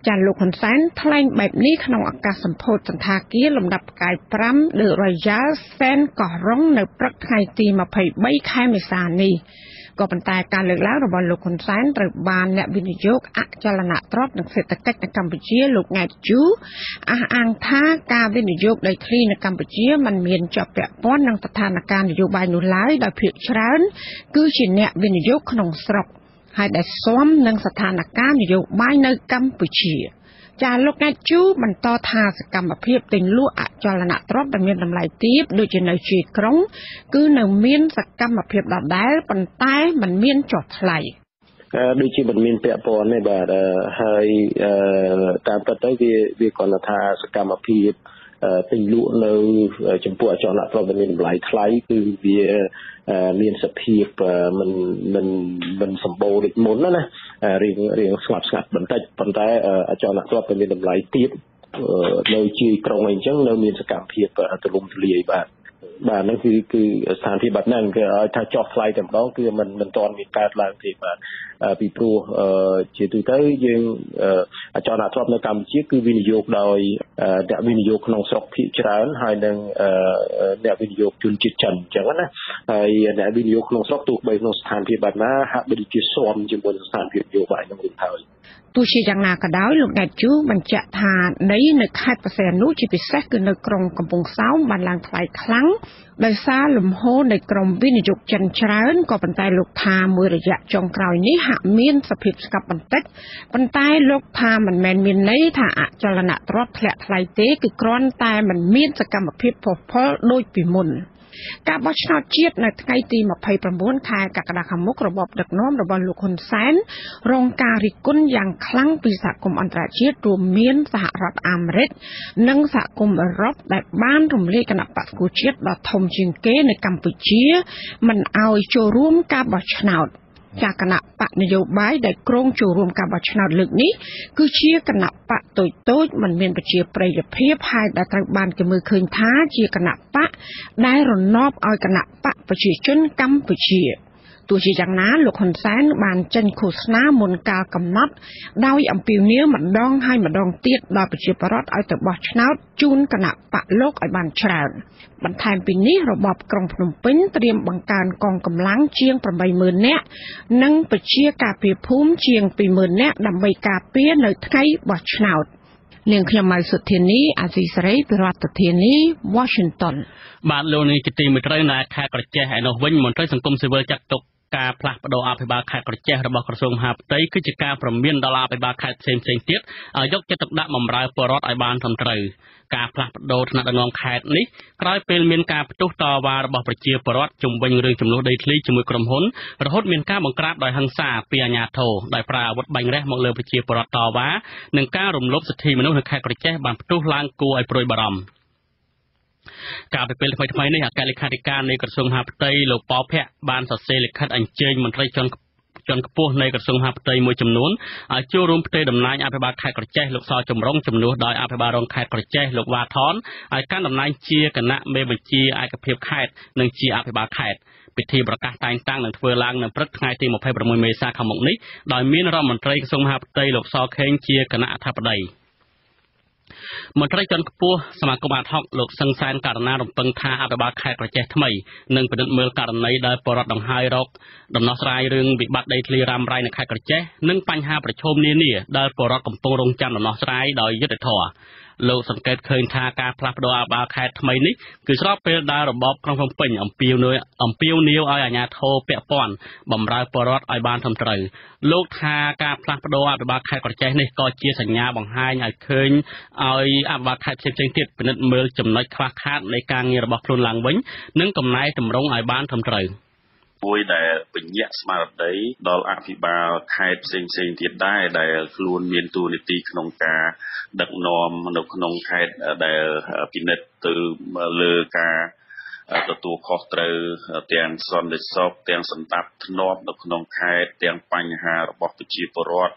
[SPEAKER 14] ចាលោកហ៊ុនសែនថ្លែងបែបនេះក្នុងឱកាសសម្ពោធសន្តាគារលំដាប់ផ្កាយប្រាំ The Royal Sen កោះរ៉ុងនៅព្រឹកថ្ងៃទីម្ភៃបីខែមេសានេះក៏ប៉ុន្តែការលើកឡើងរបស់លោកហ៊ុនសែនត្រូវបានអ្នកវិនិយោគអចលនទ្រព្យនិងសេដ្ឋកិច្ចនៅកម្ពុជាលោកង៉ែតជូអះអាងថាការវិនិយោគដីធ្លីនៅកម្ពុជាមិនមានជាប់ពាក់ព័ន្ធនឹងស្ថានភាពនយោបាយនោះឡើយដោយភាគច្រើនគឺជាអ្នកវិនិយោគក្នុងស្រុកហើយដែលស៊ាំនឹងស្ថានភាពនយោបាយនៅកម្ពុជាចាលោកកែតជូបន្តថាសកម្មភាពទិញលក់អចលនទ្រព្យដែលមានតម្លៃទាបដូចជានៅជាយក្រុងគឺនៅមានសកម្មភាពដដែលប៉ុន្តែมันមានចុះថ្លៃ
[SPEAKER 15] ដូចជាមិនមានពាក់ព័ន្ធទេបាទហើយតាមពិតទៅវាវាគ្រាន់តែថាសកម្មភាពទិញលក់នៅចំពោះអចលនទ្រព្យដែលមានតម្លៃថ្លៃគឺវាមានសភាពមិនមិនមិនសម្បូរដូចមុនណារៀងរៀងស្ងាត់ស្ងាត់បន្តិចប៉ុន្តែអចលនទ្រព្យដែលមានតម្លៃទាបនៅជាយក្រុងអីចឹងនៅមានសកម្មភាពទូលំទូលាយបាទបាទហ្នឹងគឺគឺស្ថានភាពបែបហ្នឹងគេឲ្យថាចោះថ្លៃតែម្ដងគឺមិនមិនទាន់មានកើតឡើងទេបាទពីព្រោះជាទូទៅយើងអចលនទ្រព្យនៅកម្ពុជាគឺវិនិយោគដោយអ្នកវិនិយោគក្នុងស្រុកភាគច្រើនហើយនឹងអ្នកវិនិយោគជនជាតិចិនអញ្ចឹងណាហើយអ្នកវិនិយោគក្នុងស្រុកទោះបីក្នុងស្ថានភាពបែបណាហាក់បីជាស៊ាំជាមួយស្ថានភាពនយោបាយហ្នឹងវិញហើយ
[SPEAKER 14] ទោះជាយ៉ាងណាក៏ដោយលោកកែតជូបញ្ជាក់ថាដីនៅខេត្តបរសៃអនុជាពិសេសគឺនៅក្រុងកំពង់សោមបានឡើងថ្លៃខ្លាំងដោយសារលំហូរនៃក្រុមវិនិយោគចិនច្រើនក៏ប៉ុន្តែលោកថាមួយរយៈចុងក្រោយនេះហាក់មានសភាពស្កប់បន្តិចប៉ុន្តែលោកថាមិនមែនមានន័យថាអចលនទ្រព្យធ្លាក់ថ្លៃទេគឺគ្រាន់តែមិនមានសកម្មភាពផុសផុលដូចពីមុនការបោះឆ្នោតជាតិនៅថ្ងៃទីម្ភៃប្រាំបួនខែកក្កដាខាងមុខរបបដឹកនាំរបស់លោកហ៊ុនសែនរងការរិះគន់យ៉ាងខ្លាំងពីសហគមន៍អន្តរជាតិរួមមានសហរដ្ឋអាមេរិកនិងសហគមន៍អឺរ៉ុបដែលបានរំលាយគណៈបក្សប្រជាជាតិដ៏ធំជាងគេនៅកម្ពុជាមិនឲ្យចូលរួមការបោះឆ្នោតចាគណៈបកនយោបាយដែលក្រុងចូលរួមការបោះឆ្នោតលើកនេះគឺជាគណៈបកតូចតូចមិនមានប្រជាប្រិយភាពហើយដែលត្រូវបានគេមើលឃើញថាជាគណៈបកដែលរនាំឲ្យគណៈបកប្រជាជនកម្ពុជាទោះជាយ៉ាងណាលោកហ៊ុនសែនបានចេញឃោសនាមុនកាលកំណត់ដោយអំពាវនាវម្ដងហើយម្ដងទៀតដល់ប្រជាពលរដ្ឋឲ្យទៅបោះឆ្នោតជូនគណៈបកលោកឲ្យបានច្រើនបន្ថែមពីនេះរបបក្រុងភ្នំពេញត្រៀមបង្កើនកងកម្លាំងជាង ប្រាំបីម៉ឺន នាក់និងប្រជាការពារភូមិជាង ពីរម៉ឺន នាក់ដើម្បីការពារនៅថ្ងៃបោះឆ្នោតនាងខ្ញុំម៉ៅសុធានីអាស៊ីសេរីពីរដ្ឋធានី Washington
[SPEAKER 4] បាទលោកនាងជាទីមេត្រីនៅខេត្តក្រចេះឯនោះវិញមន្ត្រីសង្គមស៊ីវិលចាត់ទុកការផ្លាស់ប្តូរអភិបាលខេត្តក្រចេះរបស់ក្រសួងមហាផ្ទៃគឺជាការប្រមានដល់អភិបាលខេត្តផ្សេងៗទៀតឲ្យយកចិត្តទុកដាក់បម្រើពលរដ្ឋឲ្យបានត្រឹមត្រូវការផ្លាស់ប្តូរថ្នាក់ដឹកនាំខេត្តនេះក្រោយពេលមានការផ្ទុះតវ៉ារបស់ប្រជាពលរដ្ឋជំវិញរឿងចំនួនដីធ្លីជាមួយក្រុមហ៊ុនរហូតមានការបង្ក្រាបដោយហិង្សាពីអាជ្ញាធរដោយប្រើអាវុធបាញ់រះមកលើប្រជាពលរដ្ឋតវ៉ានិងការរំលោភសិទ្ធិមនុស្សនៅខេត្តក្រចេះបានផ្ទុះឡើងគួរឲ្យព្រួយបារម្ភកាលពីពេលថ្មីៗនេះអគ្គលេខាធិការនៃក្រសួងមហាផ្ទៃលោកប៉ោភ័ក្របានសរសេរលិខិតអញ្ជើញមន្ត្រីជាន់ជាន់ខ្ពស់នៃក្រសួងមហាផ្ទៃមួយចំនួនឲ្យចូលរួមផ្ទេរតំណែងអភិបាលខេត្តក្រចេះលោកសចម្រុងជំនួសដោយអភិបាលរងខេត្តក្រចេះលោកវ៉ាថនឲ្យកាន់តំណែងជាគណៈមេបញ្ជាឯកភាពខេត្តនិងជាអភិបាលខេត្តពិធីប្រកាសតែងតាំងនឹងធ្វើឡើងនៅព្រឹកថ្ងៃទីម្ភៃប្រាំមួយមេសាខាងមុខនេះដោយមានរដ្ឋមន្ត្រីក្រសួងមហាផ្ទៃលោកសខេងជាគណៈអធិបតីមន្ត្រីជាន់ខ្ពស់សមាគមអាតហុកលោកសឹងសែនករណីរំពឹងថាអភិបាលខេត្តក្រចេះថ្មីនឹងពិនិត្យមើលករណីដែលបរិវត្តដង្ហើយរកដំណោះស្រាយរឿងវិបត្តិដីធ្លីរ៉ាំរ៉ៃនៅខេត្តក្រចេះនិងបញ្ហាប្រឈមនានាដែលបរិវត្តកំពុងរងចាំដំណោះស្រាយដោយយុត្តិធម៌លោកសង្កេតឃើញថាការផ្លាស់ប្តូរអភិបាលខេត្តថ្មីនេះគឺស្របពេលដែលរបបក្រុងភ្នំពេញអំពាវនាវអំពាវនាវឲ្យអាជ្ញាធរពាក់ព័ន្ធបម្រើពលរដ្ឋឲ្យបានត្រឹមត្រូវលោកថាការផ្លាស់ប្តូរអភិបាលខេត្តក្រចេះនេះក៏ជាសញ្ញាបង្ហាញឲ្យឃើញឲ្យអភិបាលខេត្តផ្សេងៗទៀតពិនិត្យមើលចំណុចខ្វះខាតនៃការងាររបស់ខ្លួនឡើងវិញនិងកំណែតម្រង់ឲ្យបានត្រឹមត្រូវ
[SPEAKER 13] មួយដែលបញ្ញាក់ស្មារតីដល់អភិបាលខេត្តផ្សេងផ្សេងទៀតដែរដែលខ្លួនមានតួនាទីក្នុងការដឹកនាំនៅក្នុងខេត្តដែលពិនិត្យទៅលើការទទួលខុសត្រូវទាំងសន្តិសុខទាំងសណ្ដាប់ធ្នាប់នៅក្នុងខេត្តទាំងបញ្ហារបស់ប្រជាពលរដ្ឋ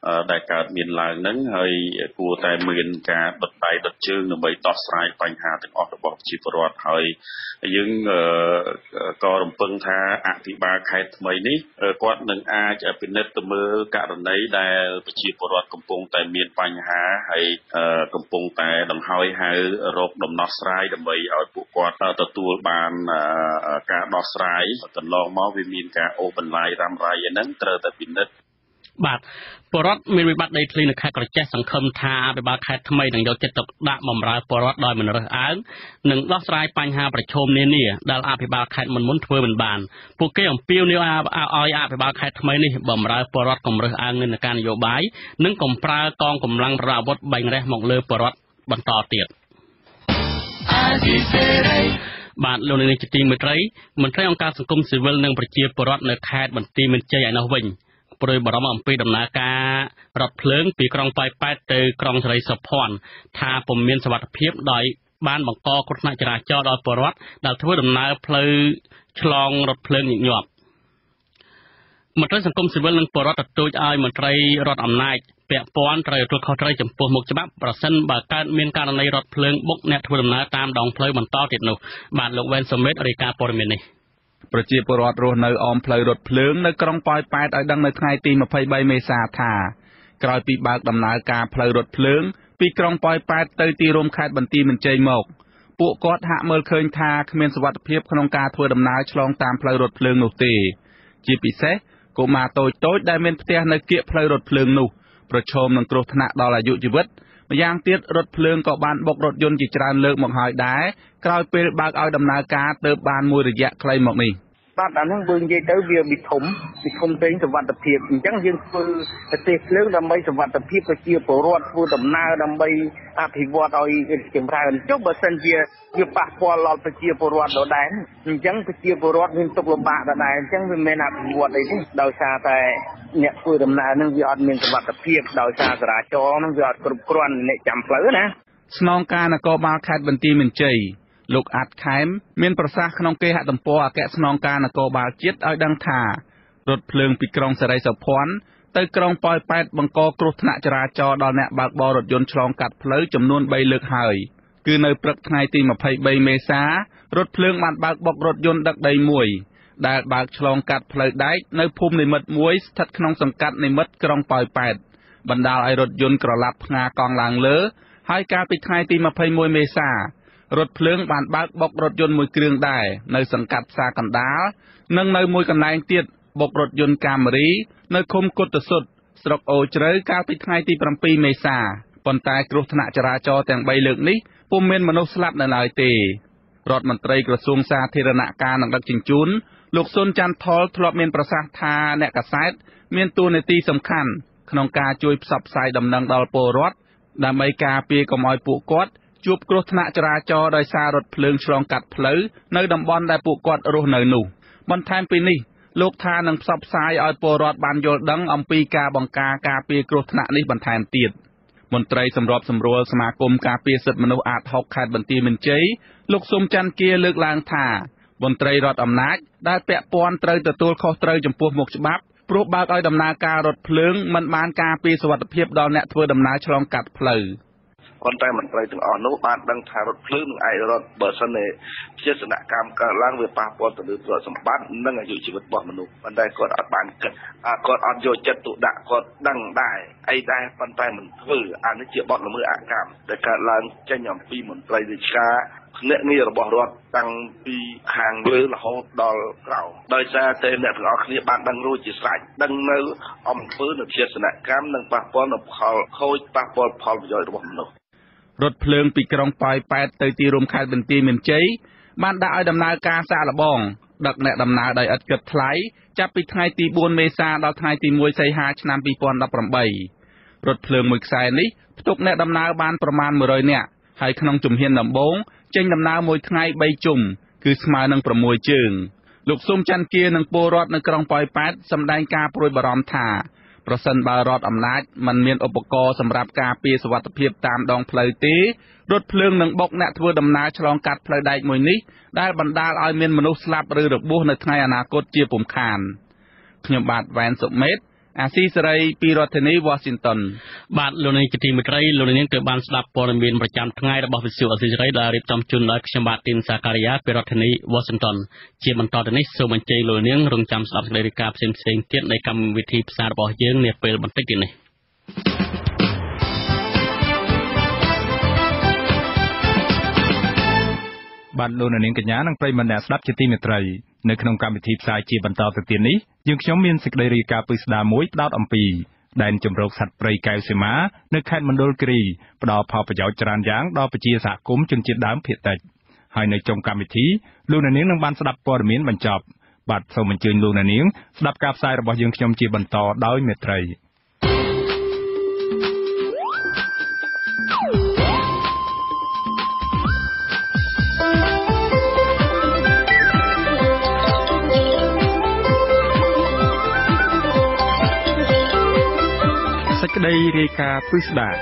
[SPEAKER 13] ដែលកើតមានឡើងហ្នឹងហើយគួរតែមានការដុតដៃដុតជើងដើម្បីដោះស្រាយបញ្ហាទាំងអស់របស់ប្រជាពលរដ្ឋហើយយើងក៏រំពឹងថាអភិបាលខេត្តថ្មីនេះគាត់នឹងអាចពិនិត្យទៅមើលករណីដែលប្រជាពលរដ្ឋកំពុងតែមានបញ្ហាហើយកំពុងតែដង្ហើយហៅរកដំណោះស្រាយដើម្បីឲ្យពួកគាត់ទទួលបានការដោះស្រាយកន្លងមកវាមានការអូសបន្លាយរ៉ាំរ៉ៃហ្នឹងត្រូវតែពិនិត្យ
[SPEAKER 4] បាទបរដ្ឋមានវិបត្តិដីធ្លីនៅខេត្តក្រចេះសង្ឃឹមថាអភិបាលខេត្តថ្មីនឹងយកចិត្តទុកដាក់បម្រើបរដ្ឋដោយមិនរើសអើងនិងដោះស្រាយបញ្ហាប្រឈមនានាដែលអភិបាលខេត្តមុនមុនធ្វើមិនបានពួកគេអំពាវនាវឲ្យអភិបាលខេត្តថ្មីនេះបម្រើបរដ្ឋកុំរើសអើងនៅការនយោបាយនិងកុំប្រើកងកម្លាំងប្រដាប់អាវុធបាញ់រះមកលើបរដ្ឋបន្តទៀតបាទលោកនាយកជាទីមេត្រីមន្ត្រីអង្គការសង្គមស៊ីវិលនិងប្រជាពលរដ្ឋនៅខេត្តបន្ទាយមានជ័យឯណោះវិញព្រួយបារម្ភអំពីដំណើរការរថភ្លើងពីក្រុងប៉ោយប៉ែតទៅក្រុងសេរីសុភ័ណ្ឌថាពុំមានសុវត្ថិភាពដោយបានបង្កគ្រោះថ្នាក់ចរាចរណ៍ដល់ពលរដ្ឋដែលធ្វើដំណើរផ្លូវឆ្លងរថភ្លើងញឹកញាប់មន្ត្រីសង្គមស៊ីវិលនិងពលរដ្ឋទទូចឲ្យមន្ត្រីរដ្ឋអំណាចពាក់ព័ន្ធត្រូវទទួលខុសត្រូវចំពោះមុខច្បាប់ប្រសិនបើកើតមានករណីរថភ្លើងបុកអ្នកធ្វើដំណើរតាមដងផ្លូវបន្តទៀតនោះបាទលោកវ៉ែនសុមេតរាយការណ៍ព័ត៌មាននេះ
[SPEAKER 2] ប្រជាពលរដ្ឋរស់នៅអមផ្លូវរថភ្លើងនៅក្រុងប៉ោយប៉ែតឲ្យដឹងនៅថ្ងៃទីម្ភៃបីមេសាថាក្រោយពីបើកដំណើរការផ្លូវរថភ្លើងពីក្រុងប៉ោយប៉ែតទៅទីរួមខេត្តបន្ទាយមានជ័យមកពួកគាត់ហាក់មើលឃើញថាគ្មានសុវត្ថិភាពក្នុងការធ្វើដំណើរឆ្លងតាមផ្លូវរថភ្លើងនោះទេជាពិសេសកុមារតូចតូចដែលមានផ្ទះនៅគៀកផ្លូវរថភ្លើងនោះប្រឈមនឹងគ្រោះថ្នាក់ដល់អាយុជីវិតម្យ៉ាងទៀតរថភ្លើងក៏បានបុករថយន្តជាច្រើនលើកមកហើយដែរក្រោយពេលបើកឲ្យដំណើរការទៅបានមួយរយៈខ្លីមកនេះ
[SPEAKER 16] បាទអាហ្នឹងបើនិយាយទៅវាវិធំវិធំពេញសុវត្ថិភាពអញ្ចឹងយើងធ្វើប្រទេសភ្លើងដើម្បីសុវត្ថិភាពប្រជាពលរដ្ឋធ្វើដំណើរដើម្បីអភិវឌ្ឍឲ្យចម្រើនចុះបើសិនជាវាប៉ះពាល់ដល់ប្រជាពលរដ្ឋដដែលអញ្ចឹងប្រជាពលរដ្ឋមានទុក្ខលំបាកដដែលអញ្ចឹងវាមិនមែនអភិវឌ្ឍអីទេដោយសារតែអ្នកធ្វើដំណើរហ្នឹងវាអត់មានសុវត្ថិភាពដោយសារចរាចរណ៍ហ្នឹងវាអត់គ្រប់គ្រាន់អ្នកចាំផ្លូវណា
[SPEAKER 2] ស្នងការនគរបាលខេត្តបន្ទាយមានជ័យលោកអាត់ខែមមានប្រសាសន៍ក្នុងគេហទំព័រអគ្គស្នងការនគរបាលជាតិឲ្យដឹងថារថភ្លើងពីក្រុងសេរីសុភ័ណ្ឌទៅក្រុងប៉ោយប៉ែតបង្កគ្រោះថ្នាក់ចរាចរណ៍ដល់អ្នកបើកបររថយន្តឆ្លងកាត់ផ្លូវចំនួនបីលើកហើយគឺនៅព្រឹកថ្ងៃទីម្ភៃបីមេសារថភ្លើងបានបើកបុករថយន្តដឹកដីមួយដែលបើកឆ្លងកាត់ផ្លូវដែកនៅភូមិនិមិត្តមួយស្ថិតក្នុងសង្កាត់និមិត្តក្រុងប៉ោយប៉ែតបណ្ដាលឲ្យរថយន្តក្រឡាប់ផ្ងាកង់ឡើងលើហើយកាលពីថ្ងៃទីម្ភៃមួយមេសារថភ្លើងបានបើកបុករថយន្តមួយគ្រឿងដែរនៅសង្កាត់ផ្សារកណ្ដាលនិងនៅមួយកន្លែងទៀតបុករថយន្តកាមេរីនៅឃុំគុតសុទ្ធស្រុកអូជ្រៅកាលពីថ្ងៃទីប្រាំពីរមេសាប៉ុន្តែគ្រោះថ្នាក់ចរាចរណ៍ទាំងបីលើកនេះពុំមានមនុស្សស្លាប់នៅឡើយទេរដ្ឋមន្ត្រីក្រសួងសាធារណការនិងដឹកជញ្ជូនលោកសុនច័ន្ទថុលធ្លាប់មានប្រសាសន៍ថាអ្នកកាសែតមានតួនាទីសំខាន់ក្នុងការជួយផ្សព្វផ្សាយដំណឹងដល់ពលរដ្ឋដើម្បីការពារកុំឲ្យពួកគាត់ជួបគ្រោះថ្នាក់ចរាចរណ៍ដោយសាររថភ្លើងឆ្លងកាត់ផ្លូវនៅតំបន់ដែលពួកគាត់រស់នៅនោះបន្ថែមពីនេះលោកថានឹងផ្សព្វផ្សាយឲ្យពលរដ្ឋបានយល់ដឹងអំពីការបង្ការការពារគ្រោះថ្នាក់នេះបន្ថែមទៀតមន្ត្រីសម្របសម្រួលសមាគមការពារសិទ្ធិមនុស្សអាតហុកខេត្តបន្ទាយមានជ័យលោកសុំច័ន្ទគាលើកឡើងថាមន្ត្រីរដ្ឋអំណាចដែលពាក់ព័ន្ធត្រូវទទួលខុសត្រូវចំពោះមុខច្បាប់ព្រោះបើកឲ្យដំណើរការរថភ្លើងមិនបានការពារសុវត្ថិភាពដល់អ្នកធ្វើដំណើរឆ្លងកាត់ផ្លូវ
[SPEAKER 17] ប៉ុន្តែមន្ត្រីទាំងអស់នោះបានដឹងថារថភ្លើងនឹងឯករត់បើសិនជាសនកម្មកើតឡើងវាប៉ះពាល់ទៅលើទ្រព្យសម្បត្តិនិងអាយុជីវិតរបស់មនុស្សប៉ុន្តែគាត់អត់បានគិតគាត់អត់យកចិត្តទុកដាក់គាត់ដឹងដែរអីដែរប៉ុន្តែមិនធ្វើអានេះជាបទល្មើសអកម្មដែលកើតឡើងចេញអំពីមន្ត្រីរាជការភ្នាក់ងាររបស់រដ្ឋតាំងពីខាងលើរហូតដល់ក្រោមដោយសារតែអ្នកទាំងអស់គ្នាបានដឹងរួចជាស្រេចដឹងនៅអំពើនៃជាសនកម្មនិងប៉ះពាល់ដល់ផលខូចប៉ះពាល់ផលប្រយោជន៍របស់មនុស្ស
[SPEAKER 2] រថភ្លើងពីក្រុងប៉ោយប៉ែតទៅទីរួមខេត្តបន្ទាយមានជ័យបានដាក់ឲ្យដំណើរការសាកល្បងដឹកអ្នកដំណើរដោយឥតគិតថ្លៃចាប់ពីថ្ងៃទីបួនមេសាដល់ថ្ងៃទីមួយសីហាឆ្នាំពីរពាន់ដប់ប្រាំបីរថភ្លើងមួយខ្សែនេះផ្ទុកអ្នកដំណើរបានប្រមាណមួយរយនាក់ហើយក្នុងជំហានដំបូងចេញដំណើរមួយថ្ងៃបីជុំគឺស្មើនឹងប្រាំមួយជើងលោកសុំច័ន្ទគានិងពលរដ្ឋនៅក្រុងប៉ោយប៉ែតសម្ដែងការព្រួយបារម្ភថាប្រសិនបើរដ្ឋអំណាចមិនមានឧបករណ៍សម្រាប់ការពារសុវត្ថិភាពតាមដងផ្លូវទេរថភ្លើងនឹងបុកអ្នកធ្វើដំណើរឆ្លងកាត់ផ្លូវដែកមួយនេះដែលបណ្ដាលឲ្យមានមនុស្សស្លាប់ឬរបួសនៅថ្ងៃអនាគតជាពុំខានខ្ញុំបាទវ៉ែនសុមេត
[SPEAKER 18] អាស៊ីសេរីពីរដ្ឋធានី Washington
[SPEAKER 4] បាទលោកនាងជាទីមេត្រីលោកនាងត្រូវបានស្ដាប់ព័ត៌មានប្រចាំថ្ងៃរបស់វិទ្យុអាស៊ីសេរីដែលរៀបចំជូនដោយខ្ញុំបាទទីនសាការីយ៉ាពីរដ្ឋធានី Washington ជាបន្តទៅនេះសូមអញ្ជើញលោកនាងរងចាំស្ដាប់សេចក្តីរាយការណ៍ផ្សេងៗទៀតនៃកម្មវិធីផ្សាយរបស់យើងនាពេលបន្តិចទៀតនេះ
[SPEAKER 2] បាទលោកនាងកញ្ញានិងប្រិយមិត្តអ្នកស្ដាប់ជាទីមេត្រីនៅក្នុងកម្មវិធីផ្សាយជាបន្តទៅទៀតនេះយើងខ្ញុំមានសេចក្តីរាយការណ៍ពិស្ដារមួយផ្ដោតអំពីដែនជម្រកសត្វព្រៃកែវសីមានៅខេត្តមណ្ឌលគិរីផ្ដល់ផលប្រយោជន៍ច្រើនយ៉ាងដល់ប្រជាសហគមន៍ជនជាតិដើមភាគតិចហើយនៅចុងកម្មវិធីលោកនាងនឹងបានស្ដាប់ព័ត៌មានបញ្ចប់បាទសូមអញ្ជើញលោកនាងស្ដាប់ការផ្សាយរបស់យើងខ្ញុំជាបន្តដោយមេត្រីសេចក្តីរាយការណ៍ពិស្ដារ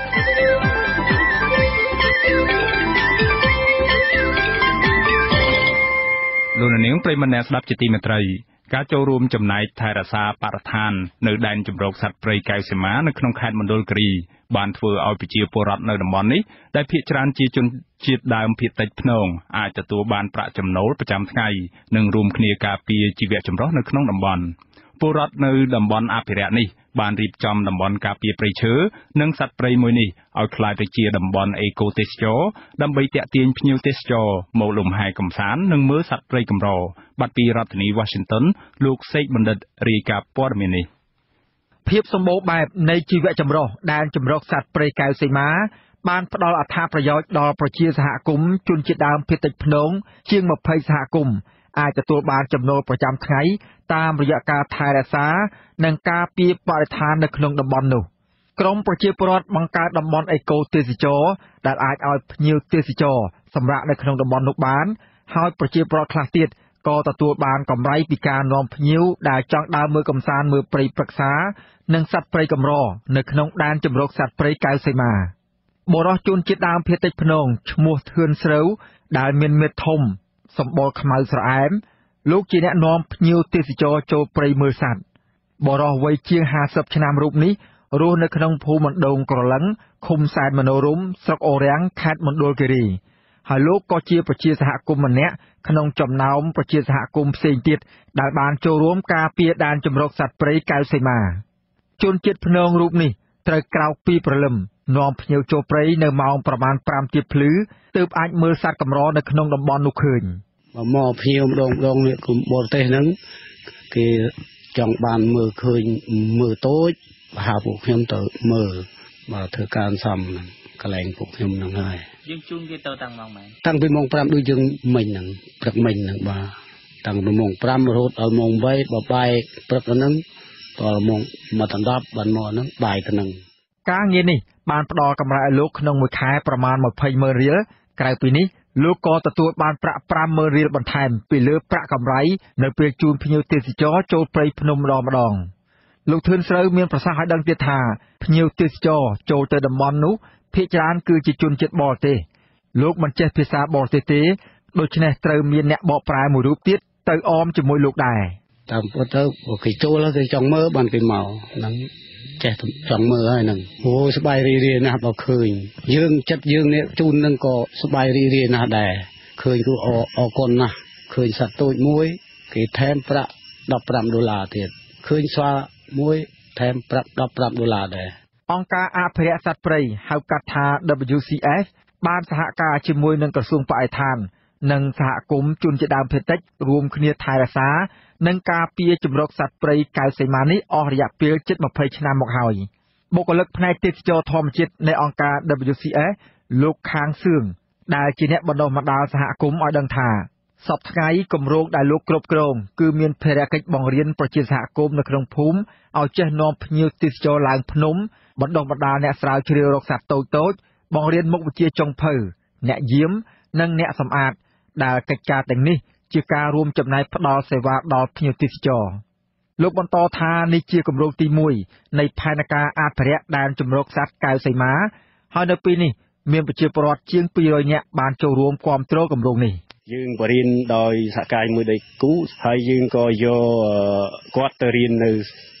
[SPEAKER 2] លោកនាងប្រិយមិត្តអ្នកស្ដាប់ជាទីមេត្រីការចូលរួមចំណែកថែរក្សាបរិស្ថាននៅដែនជម្រកសត្វព្រៃកែវសីមានៅក្នុងខេត្តមណ្ឌលគិរីបានធ្វើឲ្យប្រជាពលរដ្ឋនៅតំបន់នេះដែលភាគច្រើនជាជនជាតិដើមភាគតិចភ្នងអាចទទួលបានប្រាក់ចំណូលប្រចាំថ្ងៃនិងរួមគ្នាការពារជីវៈចម្រុះនៅក្នុងតំបន់ពលរដ្ឋនៅតំបន់អភិរក្សនេះបានរៀបចំតំបន់ការពារព្រៃឈើនិងសត្វព្រៃមួយនេះឲ្យក្លាយទៅជាតំបន់អេកូទេសចរដើម្បីទាក់ទាញភ្ញៀវទេសចរមកលំហែកម្សាន្តនិងមើលសត្វព្រៃកម្របាត់ពីរដ្ឋធានី Washington លោកសេកបណ្ឌិតរាយការណ៍ព័ត៌មាននេះ
[SPEAKER 19] ភាពសម្បូរបែបនៃជីវៈចម្រុះដែនជម្រកសត្វព្រៃកែវសីមាបានផ្ដល់អត្ថប្រយោជន៍ដល់ប្រជាសហគមន៍ជនជាតិដើមភាគតិចភ្នងជាងម្ភៃសហគមន៍អាចទទួលបានចំណូលប្រចាំថ្ងៃតាមរយៈការថែរក្សានិងការពារបរិស្ថាននៅក្នុងតំបន់នោះក្រមប្រជាពលរដ្ឋបង្កើតតំបន់អេកូទេសចរដែលអាចឲ្យភ្ញៀវទេសចរសម្រាកនៅក្នុងតំបន់នោះបានហើយប្រជាពលរដ្ឋខ្លះទៀតក៏ទទួលបានកម្រៃពីការនាំភ្ញៀវដែលចង់ដើរមើលកម្សាន្តមើលព្រៃព្រឹក្សានិងសត្វព្រៃកម្រនៅក្នុងដែនជម្រកសត្វព្រៃកែវសីមាបុរសជនជាតិដើមភាគតិចភ្នងឈ្មោះធឿនស្រូវដែលមានមាឌធំសម្បុរខ្មៅស្រអែមលោកជាអ្នកនាំភ្ញៀវទេសចរចូលព្រៃមើលសត្វបុរសវ័យជាងห้าสิบឆ្នាំរូបនេះរស់នៅក្នុងភូមិមណ្ដងក្រឡឹងឃុំសែនមនោរម្យស្រុកអូរាំងខេត្តមណ្ឌលគិរីហើយលោកក៏ជាប្រជាសហគមន៍ម្នាក់ក្នុងចំណោមប្រជាសហគមន៍ផ្សេងទៀតដែលបានចូលរួមការពារដែនជម្រកសត្វព្រៃកែវសីមាជនជាតិភ្នងរូបនេះត្រូវក្រោកពីព្រលឹមនាំភ្ញៀវចូលព្រៃនៅម៉ោងប្រមាណห้าទៀបភ្លឺទើបអាចមើលសត្វកម្រនៅក្នុងតំបន់នោះឃើញ
[SPEAKER 20] មកភ្ញៀវម្ដងម្ដងនេះគុំបរទេសហ្នឹងគេចង់បានមើលឃើញមើលតូចបើហៅពួកខ្ញុំទៅមើលបើធ្វើការសំហ្នឹងកន្លែងពួកខ្ញុំហ្នឹងហើយ
[SPEAKER 21] យើងជូនគេទៅតាំងម៉ោងម៉ែ
[SPEAKER 20] តាំងពីម៉ោងห้าដូចយើងមិញហ្នឹងព្រឹកមិញហ្នឹងបាទតាំងពីម៉ោងห้ารហូតដល់ម៉ោងแปดបើបាយព្រឹកហ្នឹងដល់ម៉ោងមកដល់ដប់បានមកហ្នឹងបាយទៅហ្នឹង
[SPEAKER 19] ការងារនេះបានផ្ដល់កម្រៃឲ្យលោកក្នុងមួយខែប្រមាណยี่สิบម៉ឺនរៀលក្រៅពីនេះលោកក៏ទទួលបានប្រាក់ห้าម៉ឺនរៀលបន្ថែមពីលើប្រាក់កម្រៃនៅពេលជូនភ្ញៀវទេសចរចូលព្រៃភ្នំម្ដងម្ដងលោកធឿនស្រូវមានប្រសាសន៍ឲ្យដឹងទៀតថាភ្ញៀវទេសចរចូលទៅតំបន់នោះភាគច្រើនគឺជាជនជាតិបរទេសលោកមិនចេះភាសាបរទេសទេដូច្នេះត្រូវមានអ្នកបកប្រែមួយរូបទៀតទៅអមជាមួយលោកដែរ
[SPEAKER 20] តាមពិតទៅគេចូលគេចង់មើលបានគេមកហ្នឹងចេះចង់មើលហើយហ្នឹងអូសប្បាយរីករាយណាស់បើឃើញយើងចិត្តយើងនេះជូននឹងក៏សប្បាយរីករាយណាស់ដែរឃើញគ្រូអរគុណណាស់ឃើញសត្វតូចមួយគេថែមប្រាក់ដប់ប្រាំដុល្លារទៀតឃើញស្វាមួយថែមប្រាក់ដប់ប្រាំដុល្លារដែរ
[SPEAKER 19] អង្គការអភិរក្សសត្វព្រៃហៅកាត់ថា W C F បានសហការជាមួយនឹងក្រសួងបរិស្ថាននិងសហគមន៍ជនជាតិដើមភាគតិចរួមគ្នាថែរក្សានិងការពារជម្រកសត្វព្រៃកែវសីមានេះអស់រយៈពេលជិតยี่สิบឆ្នាំមកហើយបុគ្គលិកផ្នែកទេសចរធម្មជាតិនៃអង្គការ W C F លោកខាងសឿងដែលជាអ្នកបណ្ដុះបណ្ដាលសហគមន៍ឲ្យដឹងថាសប្តាហ៍ថ្ងៃគម្រោងដែលលោកគ្រប់គ្រងគឺមានភារកិច្ចបង្រៀនប្រជាសហគមន៍នៅក្នុងភូមិឲ្យចេះនាំភ្ញៀវទេសចរឡើងភ្នំបណ្ដុះបណ្ដាលអ្នកស្រាវជ្រាវរកសត្វតូចតូចបង្រៀនមុខវិជ្ជាចុងភៅអ្នកយាមនិងអ្នកសម្អាតដែលកិច្ចការទាំងនេះជាការរួមចំណែកផ្ដល់សេវាដល់ភ្ញៀវទេសចរលោកបន្តថានេះជាគម្រោងទីមួយនៃផែនការអភិរក្សដែនជម្រកសត្វកែវសីមាហើយនៅពេលនេះមានប្រជាពលរដ្ឋជាងពីររយនាក់បានចូលរួមគាំទ្រគម្រោងនេះ
[SPEAKER 20] យើងបរៀនដោយសហការមួយដៃគូហើយយើងក៏យកគាត់ទៅរៀននៅ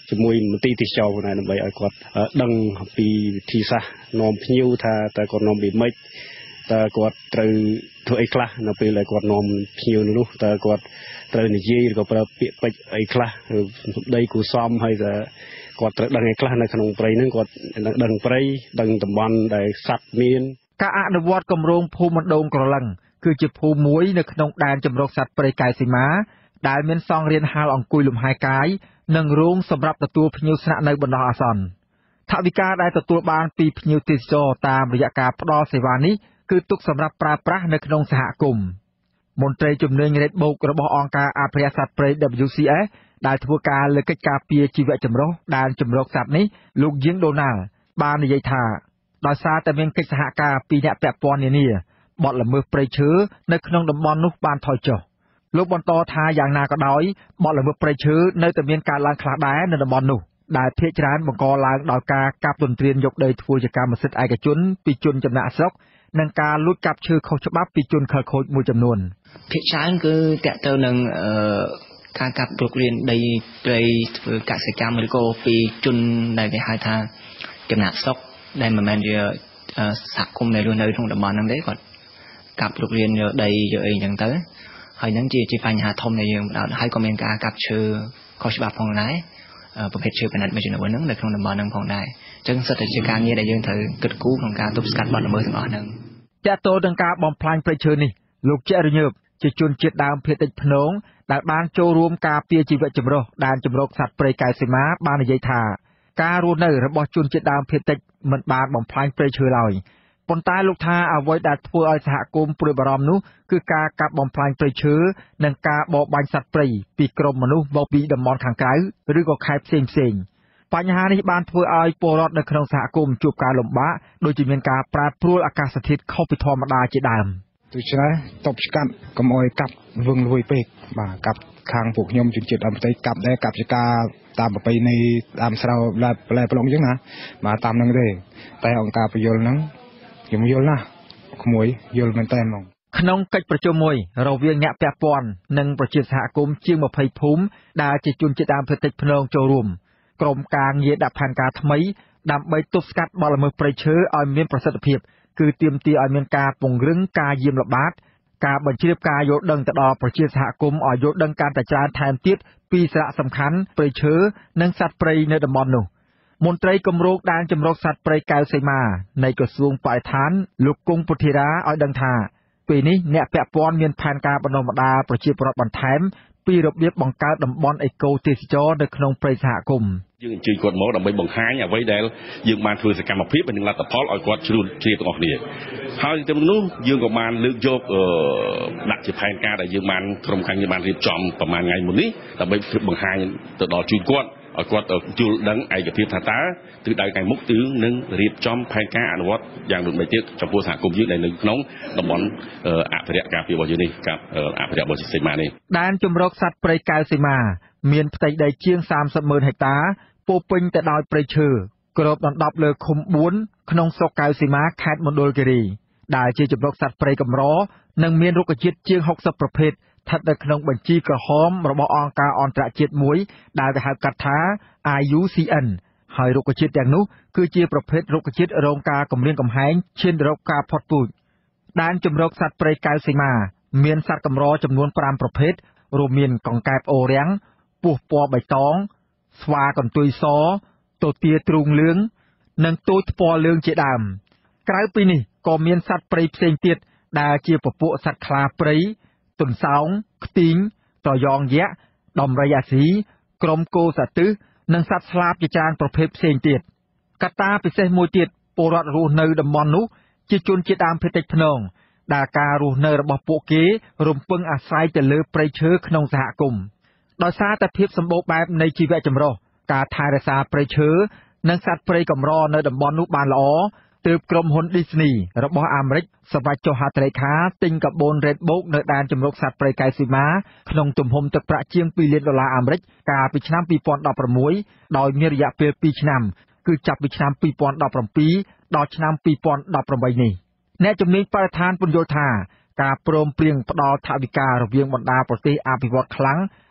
[SPEAKER 15] ជាមួយមន្ទីរទេសចរណាដើម្បីឲ្យគាត់ដឹងពីវិធីសាស្ត្រនាំភ្ញៀវថាតើគាត់នាំពីម៉េចតើគាត់ត្រូវធ្វើអីខ្លះនៅពេលដែលគាត់នាំភ្ញៀវនោះតើគាត់ត្រូវនិយាយឬក៏ប្រើពាក្យពេចន៍អីខ្លះសម្ដីគួរសមហើយតើគាត់ត្រូវដឹងអីខ្លះនៅក្នុងព្រៃហ្នឹងគាត់ដឹងព្រៃដឹងតំបន់ដែលសត្វមាន
[SPEAKER 19] ការអនុវត្តគម្រោងភូមិបណ្ដូងក្រឡឹងគឺជាភូមិមួយនៅក្នុងដែនជម្រកសត្វព្រៃកែវសីមាដែលមានសង់រានហាលអង្គុយលំហែកាយនិងរោងសម្រាប់ទទួលភ្ញៀវស្នាក់នៅបណ្ដោះអាសន្នថវិកាដែលទទួលបានពីភ្ញៀវទេសចរតាមរយៈការផ្ដល់សេវានេះគឺទុកសម្រាប់ប្រើប្រាស់នៅក្នុងសហគមន៍មន្ត្រីជំនាញរ៉េតបូករបស់អង្គការអភិរក្សសត្វព្រៃ W C S ដែលធ្វើការលើកិច្ចការពារជីវៈចម្រុះដែនជម្រកសត្វនេះលោកយៀងដូណាល់បាននិយាយថាដោយសារតែមានកិច្ចសហការពីអ្នកពាក់ព័ន្ធនានាបទល្មើសព្រៃឈើនៅក្នុងតំបន់នោះបានថយចុះលោកបន្តថាយ៉ាងណាក៏ដោយបទល្មើសព្រៃឈើនៅតែមានការឡើងខ្លះដែរនៅតំបន់នោះដែលភាគច្រើនបង្កឡើងដោយការកាប់ទន្ទ្រានយកដីធ្វើជាកម្មសិទ្ធិឯកជនពីជនចំណាក់ស្រុកនិងការលួចកាប់ឈើខុសច្បាប់ពីជនខិលខូចមួយចំនួន
[SPEAKER 1] ភាគច្រើនគឺតាក់ទងនឹងការកាប់រុករានដីព្រៃធ្វើកសិកម្មឬក៏ពីជនដែលគេហៅថាចំណាក់ស្រុកដែលមិនមែនជាសហគមន៍ដែលរស់នៅក្នុងតំបន់ហ្នឹងទេគាត់កាប់រុករានយកដីយកអីចឹងទៅហើយហ្នឹងជាជាបញ្ហាធំដែលយើងបដោតហើយក៏មានការកាប់ឈើខុសច្បាប់ផងដែរប្រភេទឈើបណ្ឌិតមួយចំនួនហ្នឹងនៅក្នុងតំបន់ហ្នឹងផងដែរអញ្ចឹងសិតតែជាការងារដែលយើងត្រូវគិតគូរក្នុងការទប់ស្កាត់បទល្មើសទាំងអស់ហ្នឹង
[SPEAKER 19] តាក់ទងនឹងការបំផ្លាញព្រៃឈើនេះលោកជារញើបជាជនជាតិដើមភាគតិចភ្នងដែលបានចូលរួមការពារជីវៈចម្រុះដែនជម្រកសត្វព្រៃកែវសីមាបាននិយាយថាការរស់នៅរបស់ជនជាតិដើមភាគតិចមិនបានបំផ្លាញព្រៃឈើឡើយប៉ុន្តែលោកថាអ្វីដែលធ្វើឲ្យសហគមន៍ព្រួយបារម្ភនោះគឺការកាប់បំផ្លាញព្រៃឈើនិងការបរបាញ់សត្វព្រៃពីក្រុមមនុស្សមកពីតំបន់ខាងក្រៅឬក៏ខេត្តផ្សេងផ្សេងបញ្ហានេះបានធ្វើឲ្យពលរដ្ឋនៅក្នុងសហគមន៍ជួបការលំបាកដូចជាមានការប្រែប្រួលអាកាសធាតុខុសពីធម្មតាជាដើម
[SPEAKER 22] ដូច្នេះតបស្កាត់កុំអោយកាប់វឹងលួយពេកបាទកាប់ខាងពួកខ្ញុំជនជាតិដើមផ្ទៃកាប់ដែរកាប់ជាការតាមប្រពៃណីដើមស្រូវលែផ្លែប្លុកអញ្ចឹងណាបាទតាមនឹងទេតែអង្គការបញ្យលហ្នឹងខ្ញុំយល់ណាស់ក្មួយយល់មែនតើហ្មង
[SPEAKER 19] ក្នុងកិច្ចប្រជុំមួយរវាងអ្នកពាក់ព័ន្ធនិងប្រជាសហគមន៍ជាងยี่สิบភូមិដែលជាជនជាតិដើមភាគតិចភ្នងចូលរួមក្រុមការងារដាក់ផែនការថ្មីដើម្បីទប់ស្កាត់បទល្មើសព្រៃឈើឲ្យមានប្រសិទ្ធភាពគឺទាមទារឲ្យមានការពង្រឹងការយាមល្បាតការបញ្ជ្រាបការយល់ដឹងទៅដល់ប្រជាសហគមន៍ឲ្យយល់ដឹងកាន់តែច្រើនថែមទៀតពីសារៈសំខាន់ព្រៃឈើនិងសត្វព្រៃនៅតំបន់នោះមន្ត្រីគម្រោងដែនជម្រកសត្វព្រៃកែវសីមានៃក្រសួងបរិស្ថានលោកគង់ពុធារាឲ្យដឹងថាពេលនេះអ្នកពាក់ព័ន្ធមានផែនការបណ្ដុះបណ្ដាលប្រជាពលរដ្ឋបន្ថែមពីរបៀបបង្កើតតំបន់អេកូទេសចរនៅក្នុងព្រៃសហគមន៍
[SPEAKER 23] យើងអញ្ជើញគាត់មកដើម្បីបង្ហាញអ្វីដែលយើងបានធ្វើសកម្មភាពនិងលទ្ធផលឲ្យគាត់ជ្រួលជ្រាបទាំងអស់គ្នាហើយទៅនោះយើងក៏បានលើកយកដាក់ជាផែនការដែលយើងបានក្រុមការងារបានរៀបចំប្រហែលថ្ងៃមុននេះដើម្បីបង្ហាញទៅដល់ជូនគាត់ឲ្យគាត់យល់ដឹងឯកភាពថាតើទិសដៅថ្ងៃមុខគឺនឹងរៀបចំផែនការអនុវត្តយ៉ាងដូចនេះទៀតចំពោះសហគមន៍យើងដែលនៅក្នុងតំបន់អភិរក្សការពាររបស់យើងនេះกับអភិរក្សរបស់សីមានេះ
[SPEAKER 19] ដែនជម្រកសត្វព្រៃកែវសីមាមានផ្ទៃដីជាងសាមសិបម៉ឺនហិកតាពោពេញទៅដោយព្រៃឈើគ្របដណ្ដប់លើឃុំបួនក្នុងស្រុកកែវសីមាខេត្តមណ្ឌលគិរីដែលជាជម្រកសត្វព្រៃកម្រនិងមានរុក្ខជាតិជាងហុកសិបប្រភេទស្ថិតនៅក្នុងបញ្ជីក្រហមរបស់អង្គការអន្តរជាតិមួយដែលគេហៅកាត់ថា I U C N ហើយរុក្ខជាតិទាំងនោះគឺជាប្រភេទរុក្ខជាតិរងការគំរាមកំហែងឈានទៅរកការផុតពូជដែនជម្រកសត្វព្រៃកែវសីមាមានសត្វកម្រចំនួនប្រាំប្រភេទរួមមានកង្កែបអូររាំងពស់ពណ៌បៃតងស្វាកន្ទុយសទទាទ្រូងលឿងនិងទូចពណ៌លឿងជាដើមក្រៅពីនេះក៏មានសត្វព្រៃផ្សេងទៀតដែលជាពពួកសត្វខ្លាព្រៃទុនសោងខ្ទីងត្រយ៉ងយក្សដំរីអាស៊ីក្រុមគោសាទិសនិងសត្វស្លាបជាច្រើនប្រភេទផ្សេងទៀតកត្តាពិសេសមួយទៀតពលរដ្ឋរស់នៅតំបន់នោះជាជនជាតិដើមភាគតិចភ្នងដែលការរស់នៅរបស់ពួកគេរំពឹងអាស្រ័យទៅលើព្រៃឈើក្នុងសហគមន៍ដោយសារតែភាពសម្បូរបែបនៃជីវៈចម្រុះការថែរក្សាព្រៃឈើនិងសត្វព្រៃកម្រនៅតំបន់នោះបានល្អទើបក្រុមហ៊ុន Disney របស់អាមេរិកសម្រេចចុះហត្ថលេខាទិញកាបូន Red Book នៅដែនជម្រកសត្វព្រៃកែវសីមាក្នុងទំហំទឹកប្រាក់ជាងពីរលានដុល្លារអាមេរិកកាលពីឆ្នាំពីរពាន់ដប់ប្រាំមួយ ដោយមានរយៈពេលពីរឆ្នាំគឺចាប់ពីឆ្នាំពីរពាន់ដប់ប្រាំពីរដល់ឆ្នាំពីរពាន់ដប់ប្រាំបីនេះអ្នកជំនាញបរិស្ថានពន្យល់ថាការព្រមព្រៀងផ្ដល់ថវិការវាងបណ្ដាប្រទេសអភិវឌ្ឍខ្លាំង